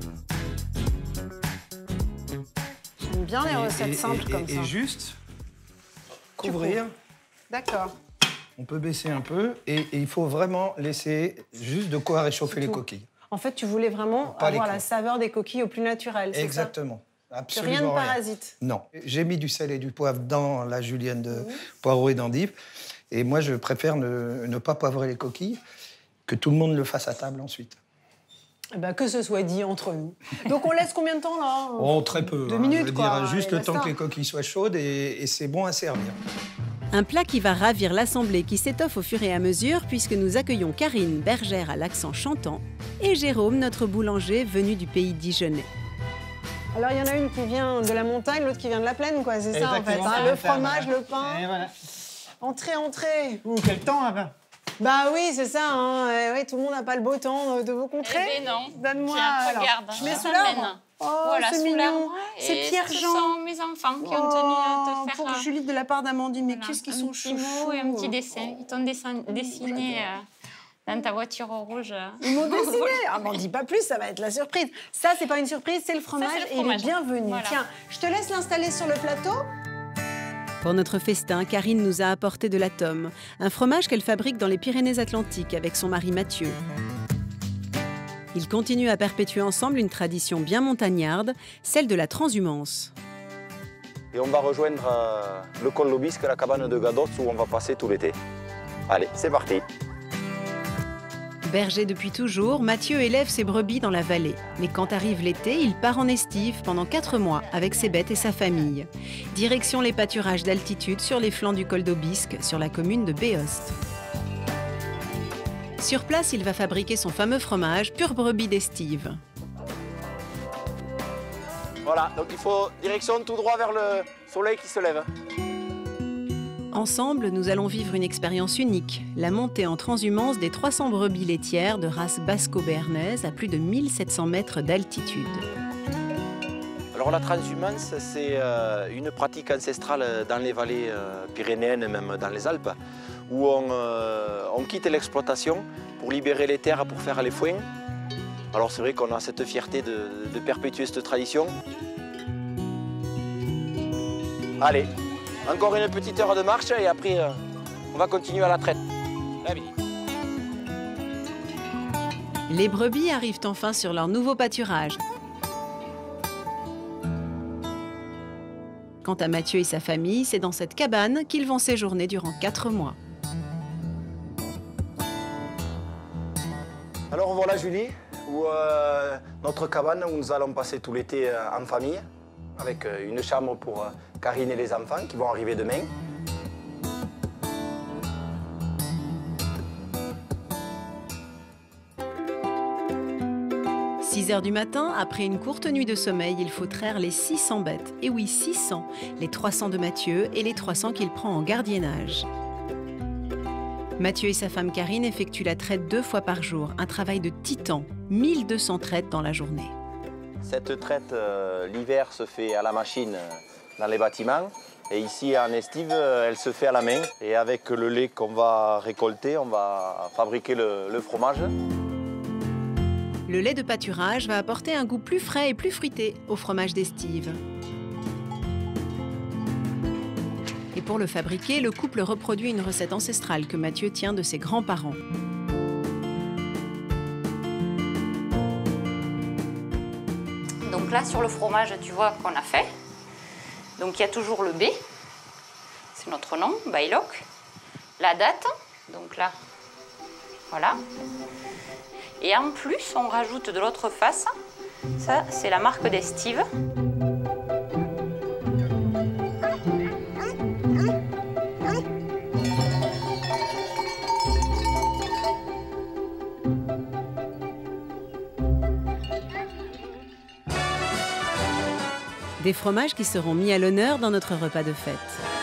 J'aime bien les recettes et, simples et, comme et, ça. Et juste couvrir. D'accord. On peut baisser un peu et, et il faut vraiment laisser juste de quoi réchauffer les coquilles. En fait, tu voulais vraiment Pas avoir la saveur des coquilles au plus naturel, c'est ça? Exactement. Absolument rien de rien. parasite. Non. J'ai mis du sel et du poivre dans la julienne de Mmh. poireaux et d'endives. Et moi, je préfère ne, ne pas poivrer les coquilles, que tout le monde le fasse à table ensuite. Eh ben, que ce soit dit entre nous. Donc on laisse combien de temps là? Oh, très peu. Deux hein, minutes, je veux quoi. dire, juste Et le temps basta. que les coquilles soient chaudes et, et c'est bon à servir. Un plat qui va ravir l'assemblée qui s'étoffe au fur et à mesure puisque nous accueillons Karine, bergère à l'accent chantant, et Jérôme, notre boulanger venu du pays dijonnais. Alors il y en a une qui vient de la montagne, l'autre qui vient de la plaine, quoi. C'est ça en fait. Exactement, hein, c'est le un terme, fromage, voilà. le pain. Et voilà. Entrez, entrez. Ouh, quel temps là-bas. Bah oui, c'est ça. Hein. Eh oui, tout le monde n'a pas le beau temps de vos contrées. Eh ben non. Donne-moi. Tiens, alors. regarde, Je mets je sous t'emmène. l'arbre. Oh, Voilà, c'est sous mignon. l'arbre. C'est Et Pierre-Jean. Ce sont mes enfants qui ont tenu à te faire pour euh, Julie de la part d'Amandine. Mais voilà, qu'est-ce qu'ils un sont petit chouchous. mot et un petit dessin. Ils t'ont dessin- dessiné euh, dans ta voiture rouge. euh. Ils m'ont dessiné. Ah, m'en dis pas plus, ça va être la surprise. Ça, c'est pas une surprise, c'est le fromage, c'est le et il fromage. est bienvenu. Voilà. Tiens, je te laisse l'installer sur le plateau. Pour notre festin, Karine nous a apporté de la tome, un fromage qu'elle fabrique dans les Pyrénées-Atlantiques avec son mari Mathieu. Ils continuent à perpétuer ensemble une tradition bien montagnarde, celle de la transhumance. Et on va rejoindre euh, le col Lobisque, la cabane de Gadoz où on va passer tout l'été. Allez, c'est parti. Berger depuis toujours, Mathieu élève ses brebis dans la vallée. Mais quand arrive l'été, il part en estive pendant quatre mois avec ses bêtes et sa famille. Direction les pâturages d'altitude sur les flancs du col d'Aubisque, sur la commune de Béost. Sur place, il va fabriquer son fameux fromage pur brebis d'estive. Voilà, donc il faut direction tout droit vers le soleil qui se lève. Ensemble, nous allons vivre une expérience unique, la montée en transhumance des trois cents brebis laitières de race basco-béarnaise à plus de mille sept cents mètres d'altitude. Alors la transhumance, c'est euh, une pratique ancestrale dans les vallées euh, pyrénéennes, même dans les Alpes, où on, euh, on quitte l'exploitation pour libérer les terres pour faire les foins. Alors c'est vrai qu'on a cette fierté de, de perpétuer cette tradition. Allez, encore une petite heure de marche et après euh, on va continuer à la traite. Les brebis arrivent enfin sur leur nouveau pâturage. Quant à Mathieu et sa famille, c'est dans cette cabane qu'ils vont séjourner durant quatre mois. Alors voilà Julie, où, euh, notre cabane où nous allons passer tout l'été euh, en famille, avec euh, une chambre pour euh, Karine et les enfants qui vont arriver demain. six heures du matin, après une courte nuit de sommeil, il faut traire les six cents bêtes. Et oui, six cents, les trois cents de Mathieu et les trois cents qu'il prend en gardiennage. Mathieu et sa femme Karine effectuent la traite deux fois par jour, un travail de titan, mille deux cents traites dans la journée. Cette traite, euh, l'hiver, se fait à la machine euh, dans les bâtiments. Et ici, en estive, euh, elle se fait à la main. Et avec le lait qu'on va récolter, on va fabriquer le, le fromage. Le lait de pâturage va apporter un goût plus frais et plus fruité au fromage d'estive. Et pour le fabriquer, le couple reproduit une recette ancestrale que Mathieu tient de ses grands-parents. Donc là, sur le fromage, tu vois qu'on a fait. Donc il y a toujours le B, c'est notre nom, Bailoc. La date, donc là, voilà. Et en plus, on rajoute de l'autre face, ça c'est la marque d'estive. Des fromages qui seront mis à l'honneur dans notre repas de fête.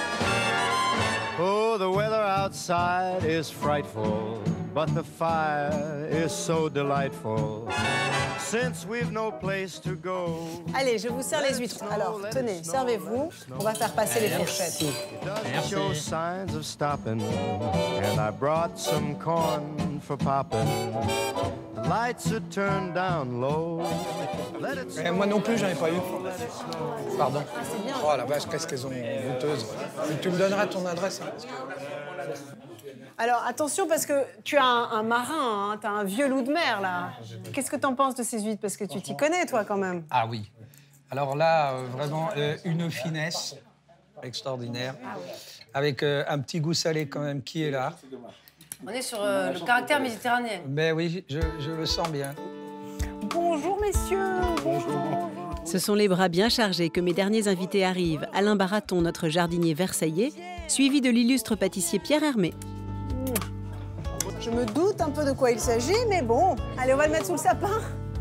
Oh, the weather outside is frightful, but the fire is so delightful. Since we've no place to go. Allez, je vous sers les huîtres. Alors, tenez, servez-vous. On va faire passer les fourchettes. Merci. Show signs of stopping, and I brought some corn for popping. Lights are turned down low. Et moi non plus, j'en ai pas eu. Pardon. Oh la vache, qu'est-ce qu'elles sont goûteuses. Tu me donneras ton adresse. Hein, parce que... Alors attention parce que tu as un, un marin, hein, tu as un vieux loup de mer là. Qu'est-ce que tu en penses de ces huîtres? Parce que tu t'y connais toi quand même. Ah oui. Alors là, euh, vraiment euh, une finesse extraordinaire. Ah oui. Avec euh, un petit goût salé quand même qui est là. On est sur euh, le caractère méditerranéen. Ben oui, je, je le sens bien. Bonjour messieurs. Bonjour. Ce sont les bras bien chargés que mes derniers invités arrivent. Alain Baraton, notre jardinier versaillais, suivi de l'illustre pâtissier Pierre Hermé. Je me doute un peu de quoi il s'agit, mais bon. Allez, on va le mettre sous le sapin.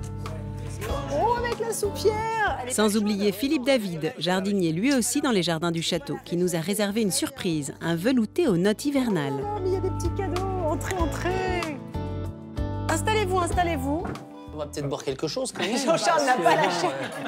Oh, avec la soupière. Sans oublier Philippe David, jardinier lui aussi dans les jardins du château, qui nous a réservé une surprise, un velouté aux notes hivernales. Oh, mais il y a des petits cadeaux. Entrez, entrez. Installez-vous, installez-vous. On va peut-être boire quelque chose quand même. Jean-Charles n'a pas lâché.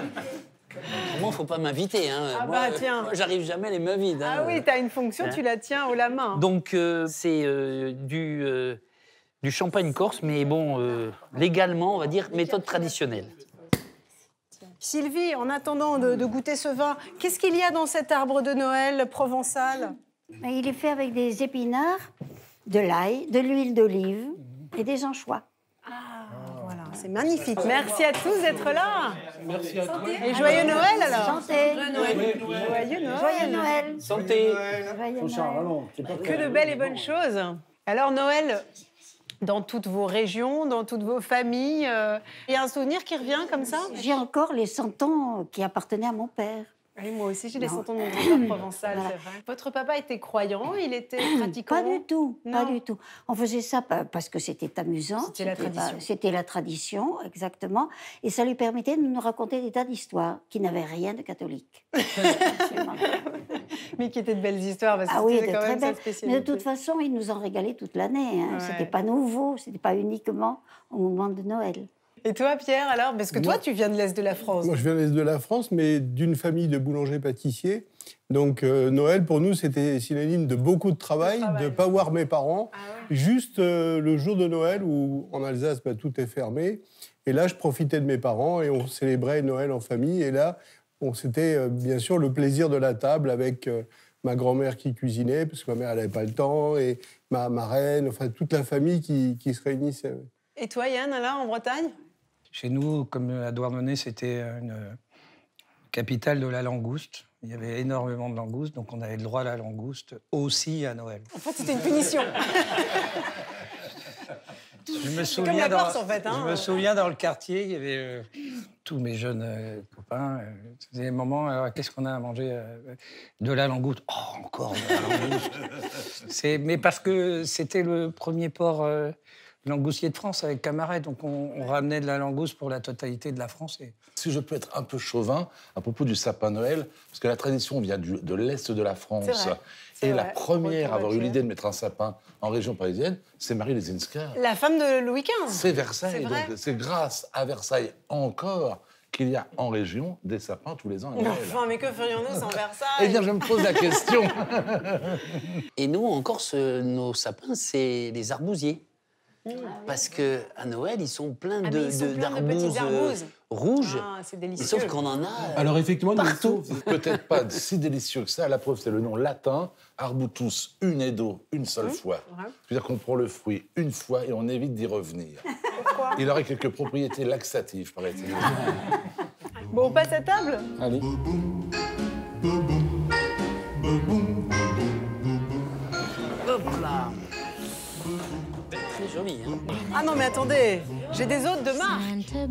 Moi, il faut pas m'inviter. Hein. Ah moi, bah tiens. Moi, j'arrive jamais les mains vides. Hein. Ah oui, tu as une fonction, hein? Tu la tiens haut la main. Donc, euh, c'est euh, du, euh, du champagne corse, mais bon, euh, légalement, on va dire, méthode traditionnelle. Sylvie, en attendant de, de goûter ce vin, qu'est-ce qu'il y a dans cet arbre de Noël provençal? Il est fait avec des épinards, de l'ail, de l'huile d'olive et des anchois. Ah, voilà, c'est magnifique. Merci à tous d'être là. Merci à toi. Et joyeux Noël alors. Santé. Joyeux Noël. Joyeux Noël. Joyeux Noël. Santé. Joyeux Noël. Que de belles et bonnes choses. Alors Noël, dans toutes vos régions, dans toutes vos familles. Il y a un souvenir qui revient comme ça? J'ai encore les santons qui appartenaient à mon père. Oui, moi aussi, j'ai les santons de mon grand-père provençal, voilà. C'est vrai. Votre papa était croyant, il était pratiquant? Pas du tout, non. Pas du tout. On faisait ça parce que c'était amusant. C'était la tradition. C'était la tradition, exactement. Et ça lui permettait de nous raconter des tas d'histoires qui n'avaient rien de catholique. Mais qui étaient de belles histoires, parce que ah oui, c'était quand très même belles. sa spécialité. Mais de toute façon, il nous en régalait toute l'année. Hein. Ouais. C'était pas nouveau, c'était pas uniquement au moment de Noël. Et toi, Pierre, alors? Parce que moi, toi, tu viens de l'Est de la France. Moi, je viens de l'Est de la France, mais d'une famille de boulangers-pâtissiers. Donc, euh, Noël, pour nous, c'était synonyme de beaucoup de travail, de ne pas voir mes parents. Ah ouais. Juste euh, le jour de Noël, où en Alsace, bah, tout est fermé. Et là, je profitais de mes parents et on célébrait Noël en famille. Et là, bon, c'était euh, bien sûr le plaisir de la table avec euh, ma grand-mère qui cuisinait, parce que ma mère, elle n'avait pas le temps, et ma marraine, enfin, toute la famille qui, qui se réunissait. Et toi, Yann, là, en Bretagne? Chez nous, comme à Douarnenez, c'était une capitale de la langouste. Il y avait énormément de langoustes, donc on avait le droit à la langouste aussi à Noël. En fait, c'était une punition. Je me souviens, comme la dans, Corse, en fait, hein. je me souviens dans le quartier, il y avait euh, tous mes jeunes euh, copains. Euh, c'était des moments, alors qu'est-ce qu'on a à manger euh, de la langouste. Oh, encore de la langouste. C'est, mais parce que c'était le premier port euh, langoustier de France avec Camaret, donc on, on ramenait de la langouste pour la totalité de la France. Et... Si je peux être un peu chauvin à propos du sapin Noël, parce que la tradition vient du, de l'Est de la France. Et vrai. La première à avoir eu l'idée de mettre un sapin en région parisienne, c'est Marie Lesinska. La femme de Louis quinze. C'est Versailles. Donc c'est grâce à Versailles encore qu'il y a en région des sapins tous les ans. Mais enfin, mais que ferions-nous sans Versailles? Eh bien, je me pose la question. Et nous, en Corse, nos sapins, c'est les arbousiers. Parce qu'à Noël, ils sont pleins ah, de, ils sont de, plein de petites arbouses rouges. Ah, c'est délicieux. Sauf qu'on en a Alors effectivement, partout. Peut-être pas si délicieux que ça. La preuve, c'est le nom latin, arbutus unedo, une seule mmh. fois. Ouais. C'est-à-dire qu'on prend le fruit une fois et on évite d'y revenir. Pourquoi? Il aurait quelques propriétés laxatives, paraît-il. Bon, on passe à table? Allez. Hop là. Très joli, hein. Ah non, mais attendez, j'ai des hôtes de marque.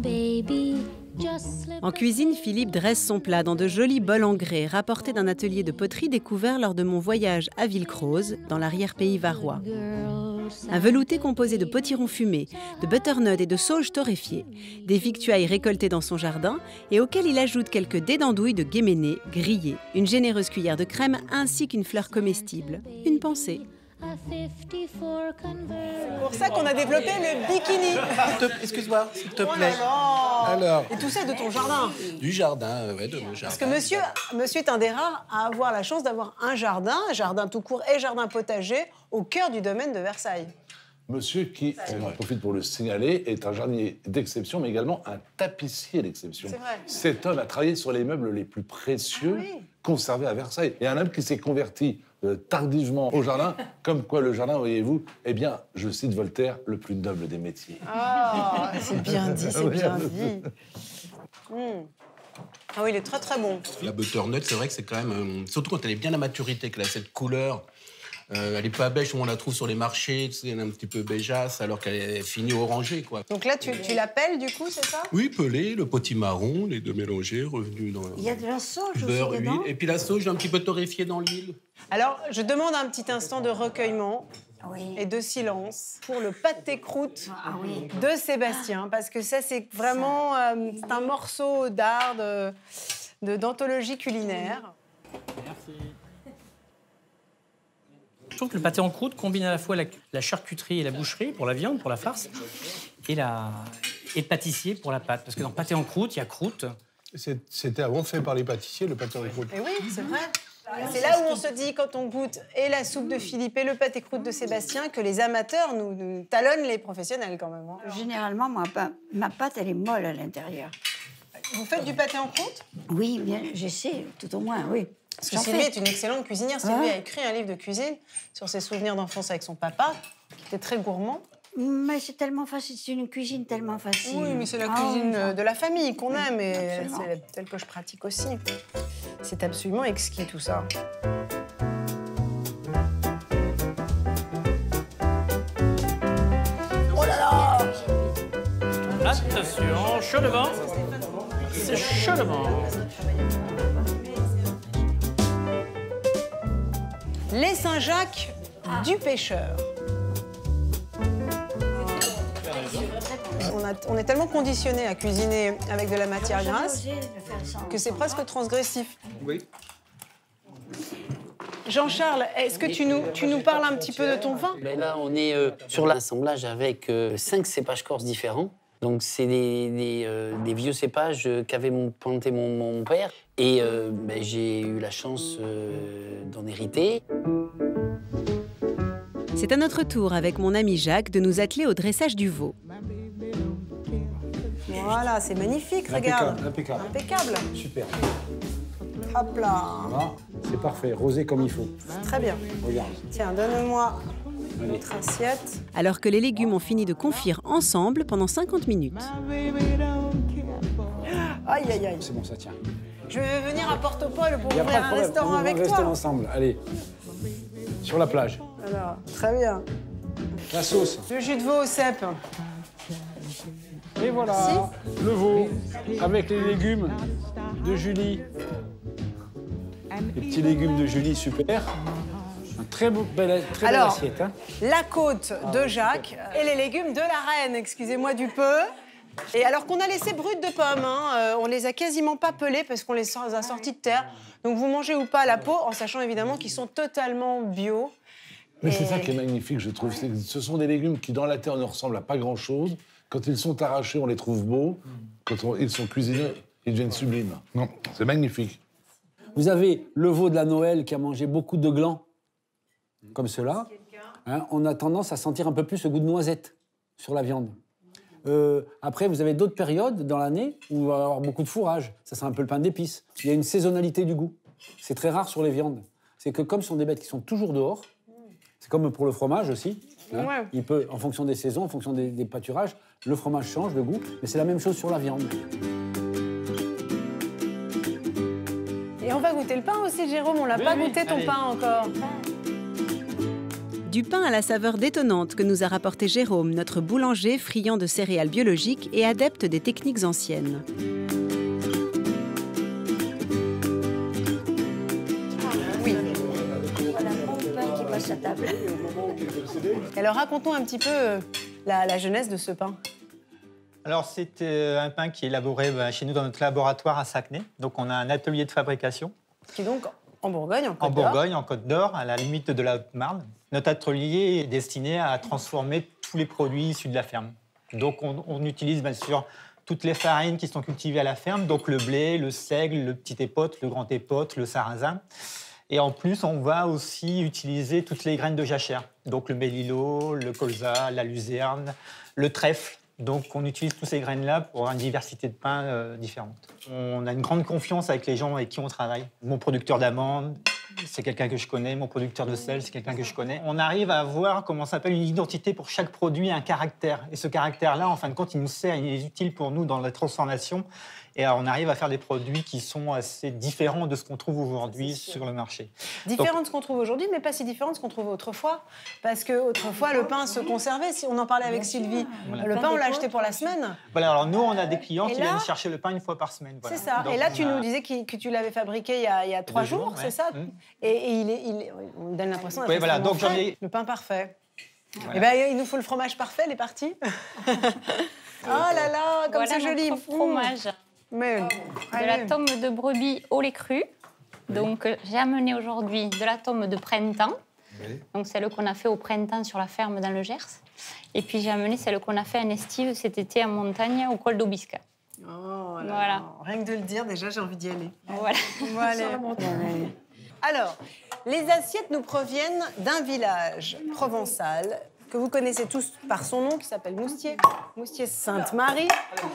En cuisine, Philippe dresse son plat dans de jolis bols en grès rapportés d'un atelier de poterie découvert lors de mon voyage à Villecroze, dans l'arrière-pays varois. Un velouté composé de potirons fumés, de butternut et de sauge torréfiée, des victuailles récoltées dans son jardin et auxquelles il ajoute quelques dés d'andouille de guéméné grillées, une généreuse cuillère de crème ainsi qu'une fleur comestible. Une pensée. C'est pour ça qu'on a développé le bikini. Excuse-moi, s'il te plaît. Oh là là. Alors. Et tout ça de ton jardin? Du jardin, ouais, de mon jardin. Parce que monsieur, monsieur est un des rares à avoir la chance d'avoir un jardin, un jardin tout court et jardin potager, au cœur du domaine de Versailles. Monsieur qui, on en profite pour le signaler, est un jardinier d'exception, mais également un tapissier d'exception. C'est vrai. Cet homme a travaillé sur les meubles les plus précieux ah oui. conservés à Versailles. Et un homme qui s'est converti euh, tardivement au jardin, comme quoi le jardin, voyez-vous, eh bien, je cite Voltaire, le plus noble des métiers. Ah, oh, c'est bien dit, c'est bien dit. Mmh. Ah oui, il est très très bon. La butternut, c'est vrai que c'est quand même... Euh, surtout quand elle est bien à maturité, qu'elle a cette couleur... Euh, elle n'est pas beige comme on la trouve sur les marchés, tu sais, elle est un petit peu beigeasse, alors qu'elle est finie orangée, quoi. Donc là, tu, tu l'appelles, du coup, c'est ça? Oui, pelé, le potimarron, les deux mélangés, revenus dans... Il y a de la sauge beurre, aussi huile, dedans. et puis la sauge un petit peu torréfiée dans l'huile. Alors, je demande un petit instant de recueillement oui. et de silence pour le pâté croûte ah, oui. de Sébastien, parce que ça, c'est vraiment euh, c'est un morceau d'art, de, de, d'anthologie culinaire. Merci. Je trouve que le pâté en croûte combine à la fois la, la charcuterie et la boucherie pour la viande, pour la farce, et, la, et le pâtissier pour la pâte. Parce que dans le pâté en croûte, il y a croûte. C'était avant fait par les pâtissiers, le pâté en croûte. Et oui, c'est vrai. C'est là où on se dit, quand on goûte et la soupe de Philippe et le pâté croûte de Sébastien, que les amateurs nous, nous talonnent les professionnels quand même. Hein. Généralement, moi, ma pâte, elle est molle à l'intérieur. Vous faites du pâté en croûte? Oui, bien, j'essaie, tout au moins, oui. Parce que Sylvie est une excellente cuisinière. Sylvie ah. a écrit un livre de cuisine sur ses souvenirs d'enfance avec son papa, qui était très gourmand. Mais c'est tellement facile, c'est une cuisine tellement facile. Oui, mais c'est la cuisine ah, oui, de la famille qu'on aime et c'est celle que je pratique aussi. C'est absolument exquis tout ça. Attention, chaudement. C'est chaudement. Les Saint-Jacques du pêcheur. On, a, on est tellement conditionné à cuisiner avec de la matière grasse que c'est presque transgressif. Oui. Jean-Charles, est-ce que tu nous, tu nous parles un petit peu de ton vin? Ben là, on est euh, sur l'assemblage avec euh, cinq cépages corses différents. Donc, c'est des, des, euh, des vieux cépages euh, qu'avait mon, planté mon, mon père. Et euh, ben, j'ai eu la chance euh, d'en hériter. C'est à notre tour, avec mon ami Jacques, de nous atteler au dressage du veau. Voilà, c'est magnifique, regarde. Impeccable. Impeccable. Super. Hop là. Voilà, c'est parfait, rosé comme il faut. Très bien. Regarde. Tiens, donne-moi notre assiette. Alors que les légumes ont fini de confire ensemble pendant cinquante minutes. Aïe, aïe, aïe. C'est bon, ça tient. Je vais venir à Porto-Polo pour Il y a pas ouvrir de un problème, restaurant on va avec rester toi. ensemble. Allez, sur la plage. Alors, très bien. La sauce. Le jus de veau au cèpe. Et voilà, le veau avec les légumes de Julie. Les petits légumes de Julie, super. Un très beau, belle, très belle Alors, assiette. Hein. La côte de Jacques et les légumes de la reine, excusez-moi du peu. Et alors qu'on a laissé brutes de pommes, hein, euh, on les a quasiment pas pelées parce qu'on les a sorties de terre. Donc vous mangez ou pas la peau, en sachant évidemment qu'ils sont totalement bio. Mais Et... c'est ça qui est magnifique, je trouve. C'est que ce sont des légumes qui, dans la terre, ne ressemblent à pas grand-chose. Quand ils sont arrachés, on les trouve beaux. Quand on- ils sont cuisinés, ils deviennent sublimes. Non, c'est magnifique. Vous avez le veau de la Noël qui a mangé beaucoup de glands, comme cela. Hein, on a tendance à sentir un peu plus le goût de noisette sur la viande. Euh, après, vous avez d'autres périodes dans l'année où il va y avoir beaucoup de fourrage. Ça, c'est un peu le pain d'épices. Il y a une saisonnalité du goût. C'est très rare sur les viandes. C'est que comme ce sont des bêtes qui sont toujours dehors, c'est comme pour le fromage aussi. Hein, Ouais. il peut, en fonction des saisons, en fonction des, des pâturages, le fromage change le goût, mais c'est la même chose sur la viande. Et on va goûter le pain aussi, Jérôme. On l'a Oui, pas oui, goûté ton allez. pain encore. Du pain à la saveur détonnante que nous a rapporté Jérôme, notre boulanger friand de céréales biologiques et adepte des techniques anciennes. Oui. Voilà, bon pain qui passe à table. Alors raconte-nous un petit peu euh, la, la jeunesse de ce pain. Alors, c'est euh, un pain qui est élaboré bah, chez nous dans notre laboratoire à Sacnay. Donc, on a un atelier de fabrication. Qui est donc en Bourgogne, en Côte En d'Or. Bourgogne, en Côte d'Or, à la limite de la Haute-Marne. Notre atelier est destiné à transformer tous les produits issus de la ferme. Donc, on, on utilise bien sûr toutes les farines qui sont cultivées à la ferme, donc le blé, le seigle, le petit épeautre, le grand épeautre, le sarrasin. Et en plus, on va aussi utiliser toutes les graines de jachère, donc le mélilo, le colza, la luzerne, le trèfle. Donc, on utilise toutes ces graines-là pour avoir une diversité de pains euh, différentes. On a une grande confiance avec les gens avec qui on travaille. Mon producteur d'amandes, c'est quelqu'un que je connais. Mon producteur de sel, c'est quelqu'un que je connais. On arrive à avoir, comment ça s'appelle, une identité pour chaque produit, un caractère. Et ce caractère-là, en fin de compte, il nous sert, il est utile pour nous dans la transformation. Et alors, on arrive à faire des produits qui sont assez différents de ce qu'on trouve aujourd'hui sur le marché. Différent Donc, de ce qu'on trouve aujourd'hui, mais pas si différent de ce qu'on trouvait autrefois. Parce qu'autrefois, le pain se conservait. Si on en parlait avec Sylvie, Voilà. le pain, on l'achetait pour la semaine. voilà, alors nous, on a des clients Et qui là- viennent chercher le pain une fois par semaine. Voilà. C'est ça. Donc, et là, on tu a- nous disais qu'il- que tu l'avais fabriqué il y a, il y a trois deux jours, jours, ouais. c'est ça Mm. et, et il est, il est- on donne l'impression d'être Oui, voilà, extrêmement donc j'en frais. ai- Le pain parfait. Voilà. Eh ben, il nous faut le fromage parfait, les parties. Oh là là, comme Voilà c'est joli. notre fromage. Mais, De allez. la tome de brebis au lait cru. Donc, euh, j'ai amené aujourd'hui de la tome de printemps. Donc, celle qu'on a fait au printemps sur la ferme dans le Gers. Et puis, j'ai amené celle qu'on a fait en estive cet été en montagne au col d'Aubisca. Oh là Voilà. là. Rien que de le dire, déjà, j'ai envie d'y aller. Voilà. On va aller. Alors, les assiettes nous proviennent d'un village provençal que vous connaissez tous par son nom, qui s'appelle Moustier. Moustier Sainte-Marie.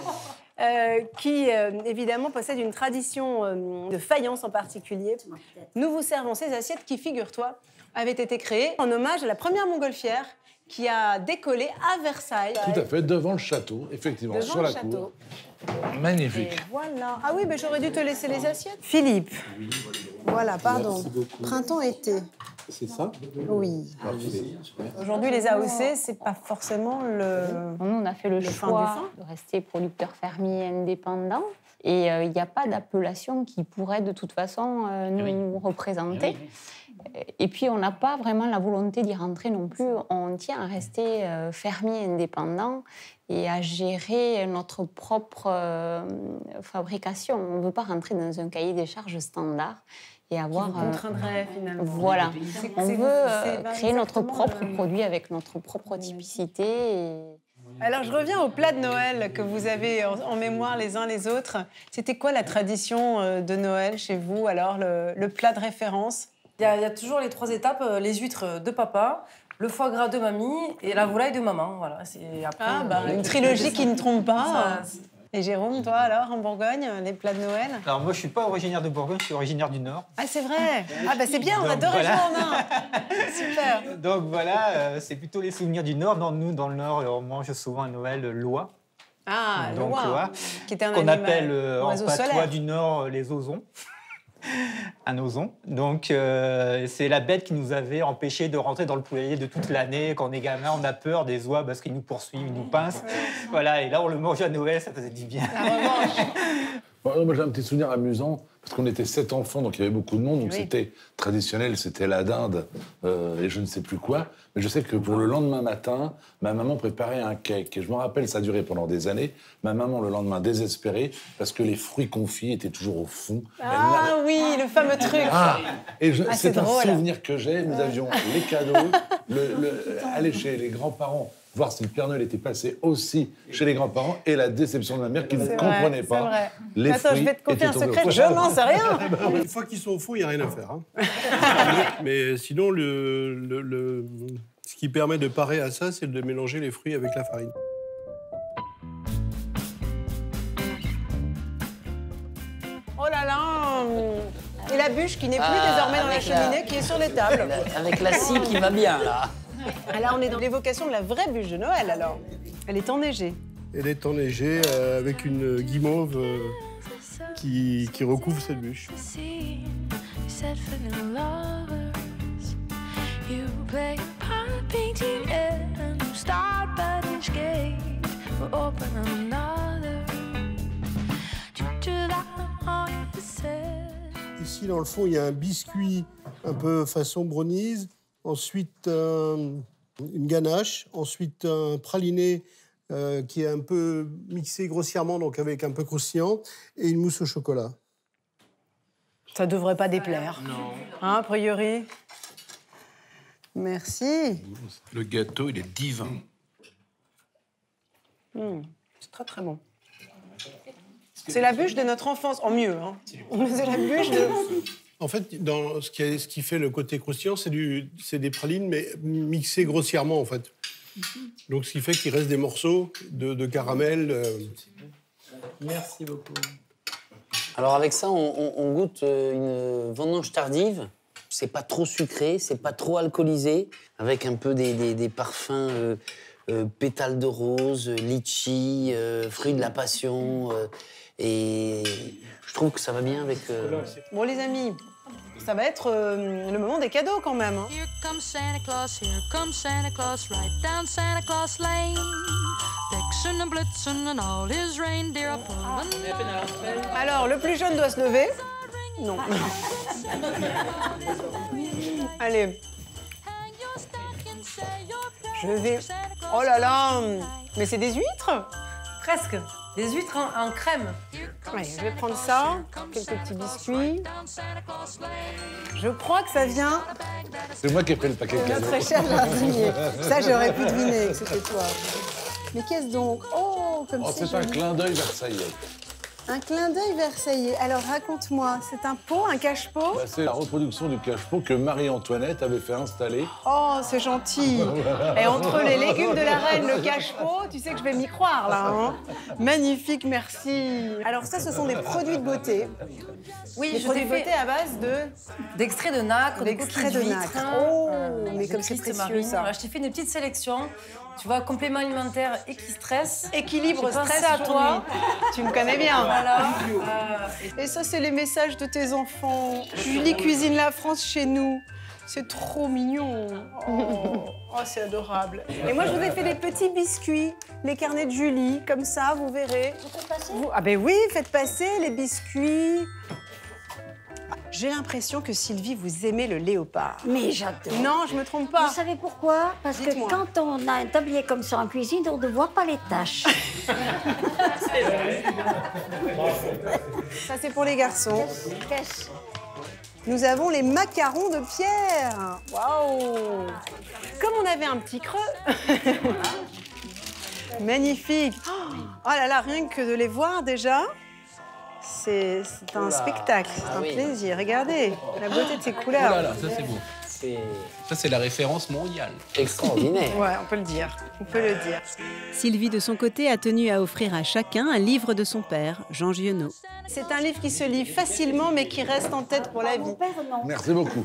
Euh, qui euh, évidemment possède une tradition euh, de faïence en particulier. Nous vous servons ces assiettes qui, figure-toi, avaient été créées en hommage à la première montgolfière qui a décollé à Versailles. Tout à fait, devant le château, effectivement, Devant sur le la château. cour. Magnifique. Et voilà. Ah oui, mais j'aurais dû te laisser les assiettes. Philippe. Voilà, pardon. Merci beaucoup. Printemps-été. C'est ça? Oui. Aujourd'hui, les A O C, c'est pas forcément le. Nous, on a fait le, le choix fin de rester producteur fermier indépendant. Et il euh, n'y a pas d'appellation qui pourrait de toute façon euh, nous oui. représenter. Oui, oui. Et puis, on n'a pas vraiment la volonté d'y rentrer non plus. On tient à rester euh, fermier indépendant et à gérer notre propre euh, fabrication. On ne veut pas rentrer dans un cahier des charges standard et avoir... Qui vous contraindrait, euh, finalement. Voilà. C'est, on c'est, veut euh, c'est créer notre propre le... produit avec notre propre typicité. Et... Alors, je reviens au plat de Noël que vous avez en, en mémoire les uns les autres. C'était quoi la tradition de Noël chez vous, alors, le, le plat de référence? Il y, a, il y a toujours les trois étapes, les huîtres de papa, le foie gras de mamie et la volaille de maman. Voilà, c'est après, ah, bah, une trilogie qui ne trompe pas. Ça, et Jérôme, toi alors, en Bourgogne, les plats de Noël? Alors moi, je suis pas originaire de Bourgogne, je suis originaire du Nord. Ah, c'est vrai? Ah, bah c'est bien, on a deux voilà. régions en un. Super. Donc voilà, euh, c'est plutôt les souvenirs du Nord. Dans, nous, dans le Nord, on mange souvent à Noël l'oie. Ah, donc, l'oie, l'oie, qui est un qu'on animal, appelle euh, en patois solaire. du Nord les ozons. Un ozon. Donc, euh, c'est la bête qui nous avait empêché de rentrer dans le poulailler de toute l'année. Quand on est gamin, on a peur des oies parce qu'ils nous poursuivent, ils nous pincent. Voilà, et là, on le mange à Noël, ça faisait du bien. Bon, moi, j'ai un petit souvenir amusant, parce qu'on était sept enfants, donc il y avait beaucoup de monde, donc oui. C'était traditionnel, c'était la dinde euh, et je ne sais plus quoi. Mais je sais que pour le lendemain matin, ma maman préparait un cake. Et je me rappelle, ça a duré pendant des années. Ma maman, le lendemain, désespérée, parce que les fruits confits étaient toujours au fond. Ah oui, le fameux truc. Ah, et je, ah, c'est, c'est un drôle. souvenir que j'ai. Nous avions les cadeaux, le, le, aller chez les grands-parents, voir si le Père Noël était passé aussi chez les grands-parents, et la déception de ma mère qui c'est ne vrai, comprenait pas. Vrai. Les Attends, fruits je vais te conter un secret, je n'en sais rien. Une fois qu'ils sont au fond, il n'y a rien à faire. Hein. Mais sinon, le, le, le, ce qui permet de parer à ça, c'est de mélanger les fruits avec la farine. Oh là là! Et la bûche qui n'est plus ah, désormais dans la cheminée, la... qui est sur les tables. Avec la scie qui va bien, là. Ah, là, on est dans l'évocation de la vraie bûche de Noël, alors. Elle est enneigée. Elle est enneigée euh, avec une guimauve euh, qui, qui recouvre cette bûche. Ici, dans le fond, il y a un biscuit un peu façon brownies. Ensuite, euh, une ganache. Ensuite, un praliné euh, qui est un peu mixé grossièrement, donc avec un peu croustillant. Et une mousse au chocolat. Ça ne devrait pas déplaire. Non. Hein, a priori. Merci. Le gâteau, il est divin. Mmh. C'est très, très bon. C'est la bûche de notre enfance, en mieux. Hein. C'est la bûche de... En fait, dans ce, qui est, ce qui fait le côté croustillant, c'est, du, c'est des pralines, mais mixées grossièrement, en fait. Donc, ce qui fait qu'il reste des morceaux de, de caramel. Euh... Merci beaucoup. Alors, avec ça, on, on, on goûte une vendange tardive. C'est pas trop sucré, c'est pas trop alcoolisé, avec un peu des, des, des parfums euh, euh, pétales de rose, litchi, euh, fruits de la passion... Euh, Et je trouve que ça va bien avec... Euh... Bon, les amis, ça va être euh, le moment des cadeaux, quand même. Hein. Here comes Santa Claus, here comes Santa Claus, right down Santa Claus Lane. Vixen and Blitzen and all his reindeer are pulling. Alors, le plus jeune doit se lever. Non. Allez. Je vais... Oh là là. Mais c'est des huîtres? Presque. Des huîtres en, en crème. Allez, je vais prendre ça, quelques petits biscuits. Je crois que ça vient... C'est moi qui ai fait le paquet de cadeaux. Notre cher jardinier. Ça, j'aurais pu deviner que c'était toi. Mais qu'est-ce donc? Oh, comme oh, c'est C'est un clin d'œil versaillais. Un clin d'œil versaillais. Alors, raconte-moi, c'est un pot, un cache-pot? Bah, c'est la reproduction du cache-pot que Marie-Antoinette avait fait installer. Oh, c'est gentil. Et entre les légumes de la reine, le cache-pot, tu sais que je vais m'y croire, là. Hein. Magnifique, merci. Alors ça, ce sont des produits de beauté. Oui, des je produits t'ai de beauté fait à base de... d'extrait de nacre, d'extrait de nacre. Oh, euh, mais comme c'est précieux, ça. Alors, je t'ai fait une petite sélection. Tu vois, complément alimentaire et qui stresse. Équilibre, stress à toi. Tu me connais bien. Voilà. Euh, et ça, c'est les messages de tes enfants. Julie cuisine la France chez nous. C'est trop mignon. Oh, oh c'est adorable. Et moi, je vous ai fait des petits biscuits, les carnets de Julie, comme ça, vous verrez. Vous... Ah ben oui, faites passer les biscuits. J'ai l'impression que Sylvie, vous aimez le léopard. Mais j'adore. Non, je me trompe pas. Vous savez pourquoi? Parce que quand on a un tablier comme ça en cuisine, on ne voit pas les taches. Ça, c'est pour les garçons. Nous avons les macarons de Pierre. Waouh! Comme on avait un petit creux. Magnifique. Oh là là, rien que de les voir déjà, c'est un spectacle, c'est un oui. plaisir. Regardez la beauté de ces couleurs. Oh là là, ça c'est beau. Ça, c'est la référence mondiale. Extraordinaire. Ouais, on peut le dire. On peut le dire. Sylvie, de son côté, a tenu à offrir à chacun un livre de son père, Jean Giono. C'est un livre qui se lit facilement, mais qui reste en tête pour la vie. Merci beaucoup.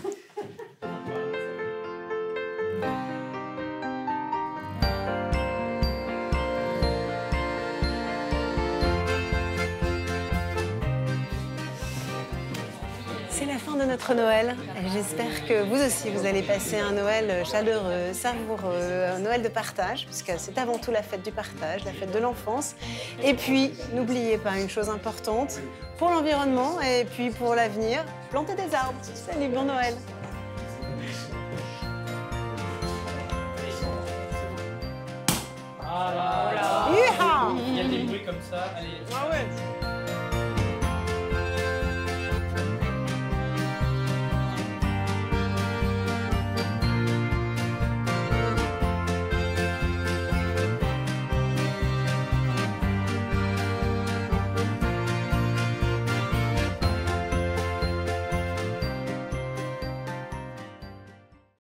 C'est la fin de notre Noël. J'espère que vous aussi, vous allez passer un Noël chaleureux, savoureux, un Noël de partage, puisque c'est avant tout la fête du partage, la fête de l'enfance. Et puis, n'oubliez pas une chose importante, pour l'environnement et puis pour l'avenir, plantez des arbres. Salut, bon Noël. Ah là là. Yeehaw. Il y a des bruits comme ça. Allez. Ah ouais.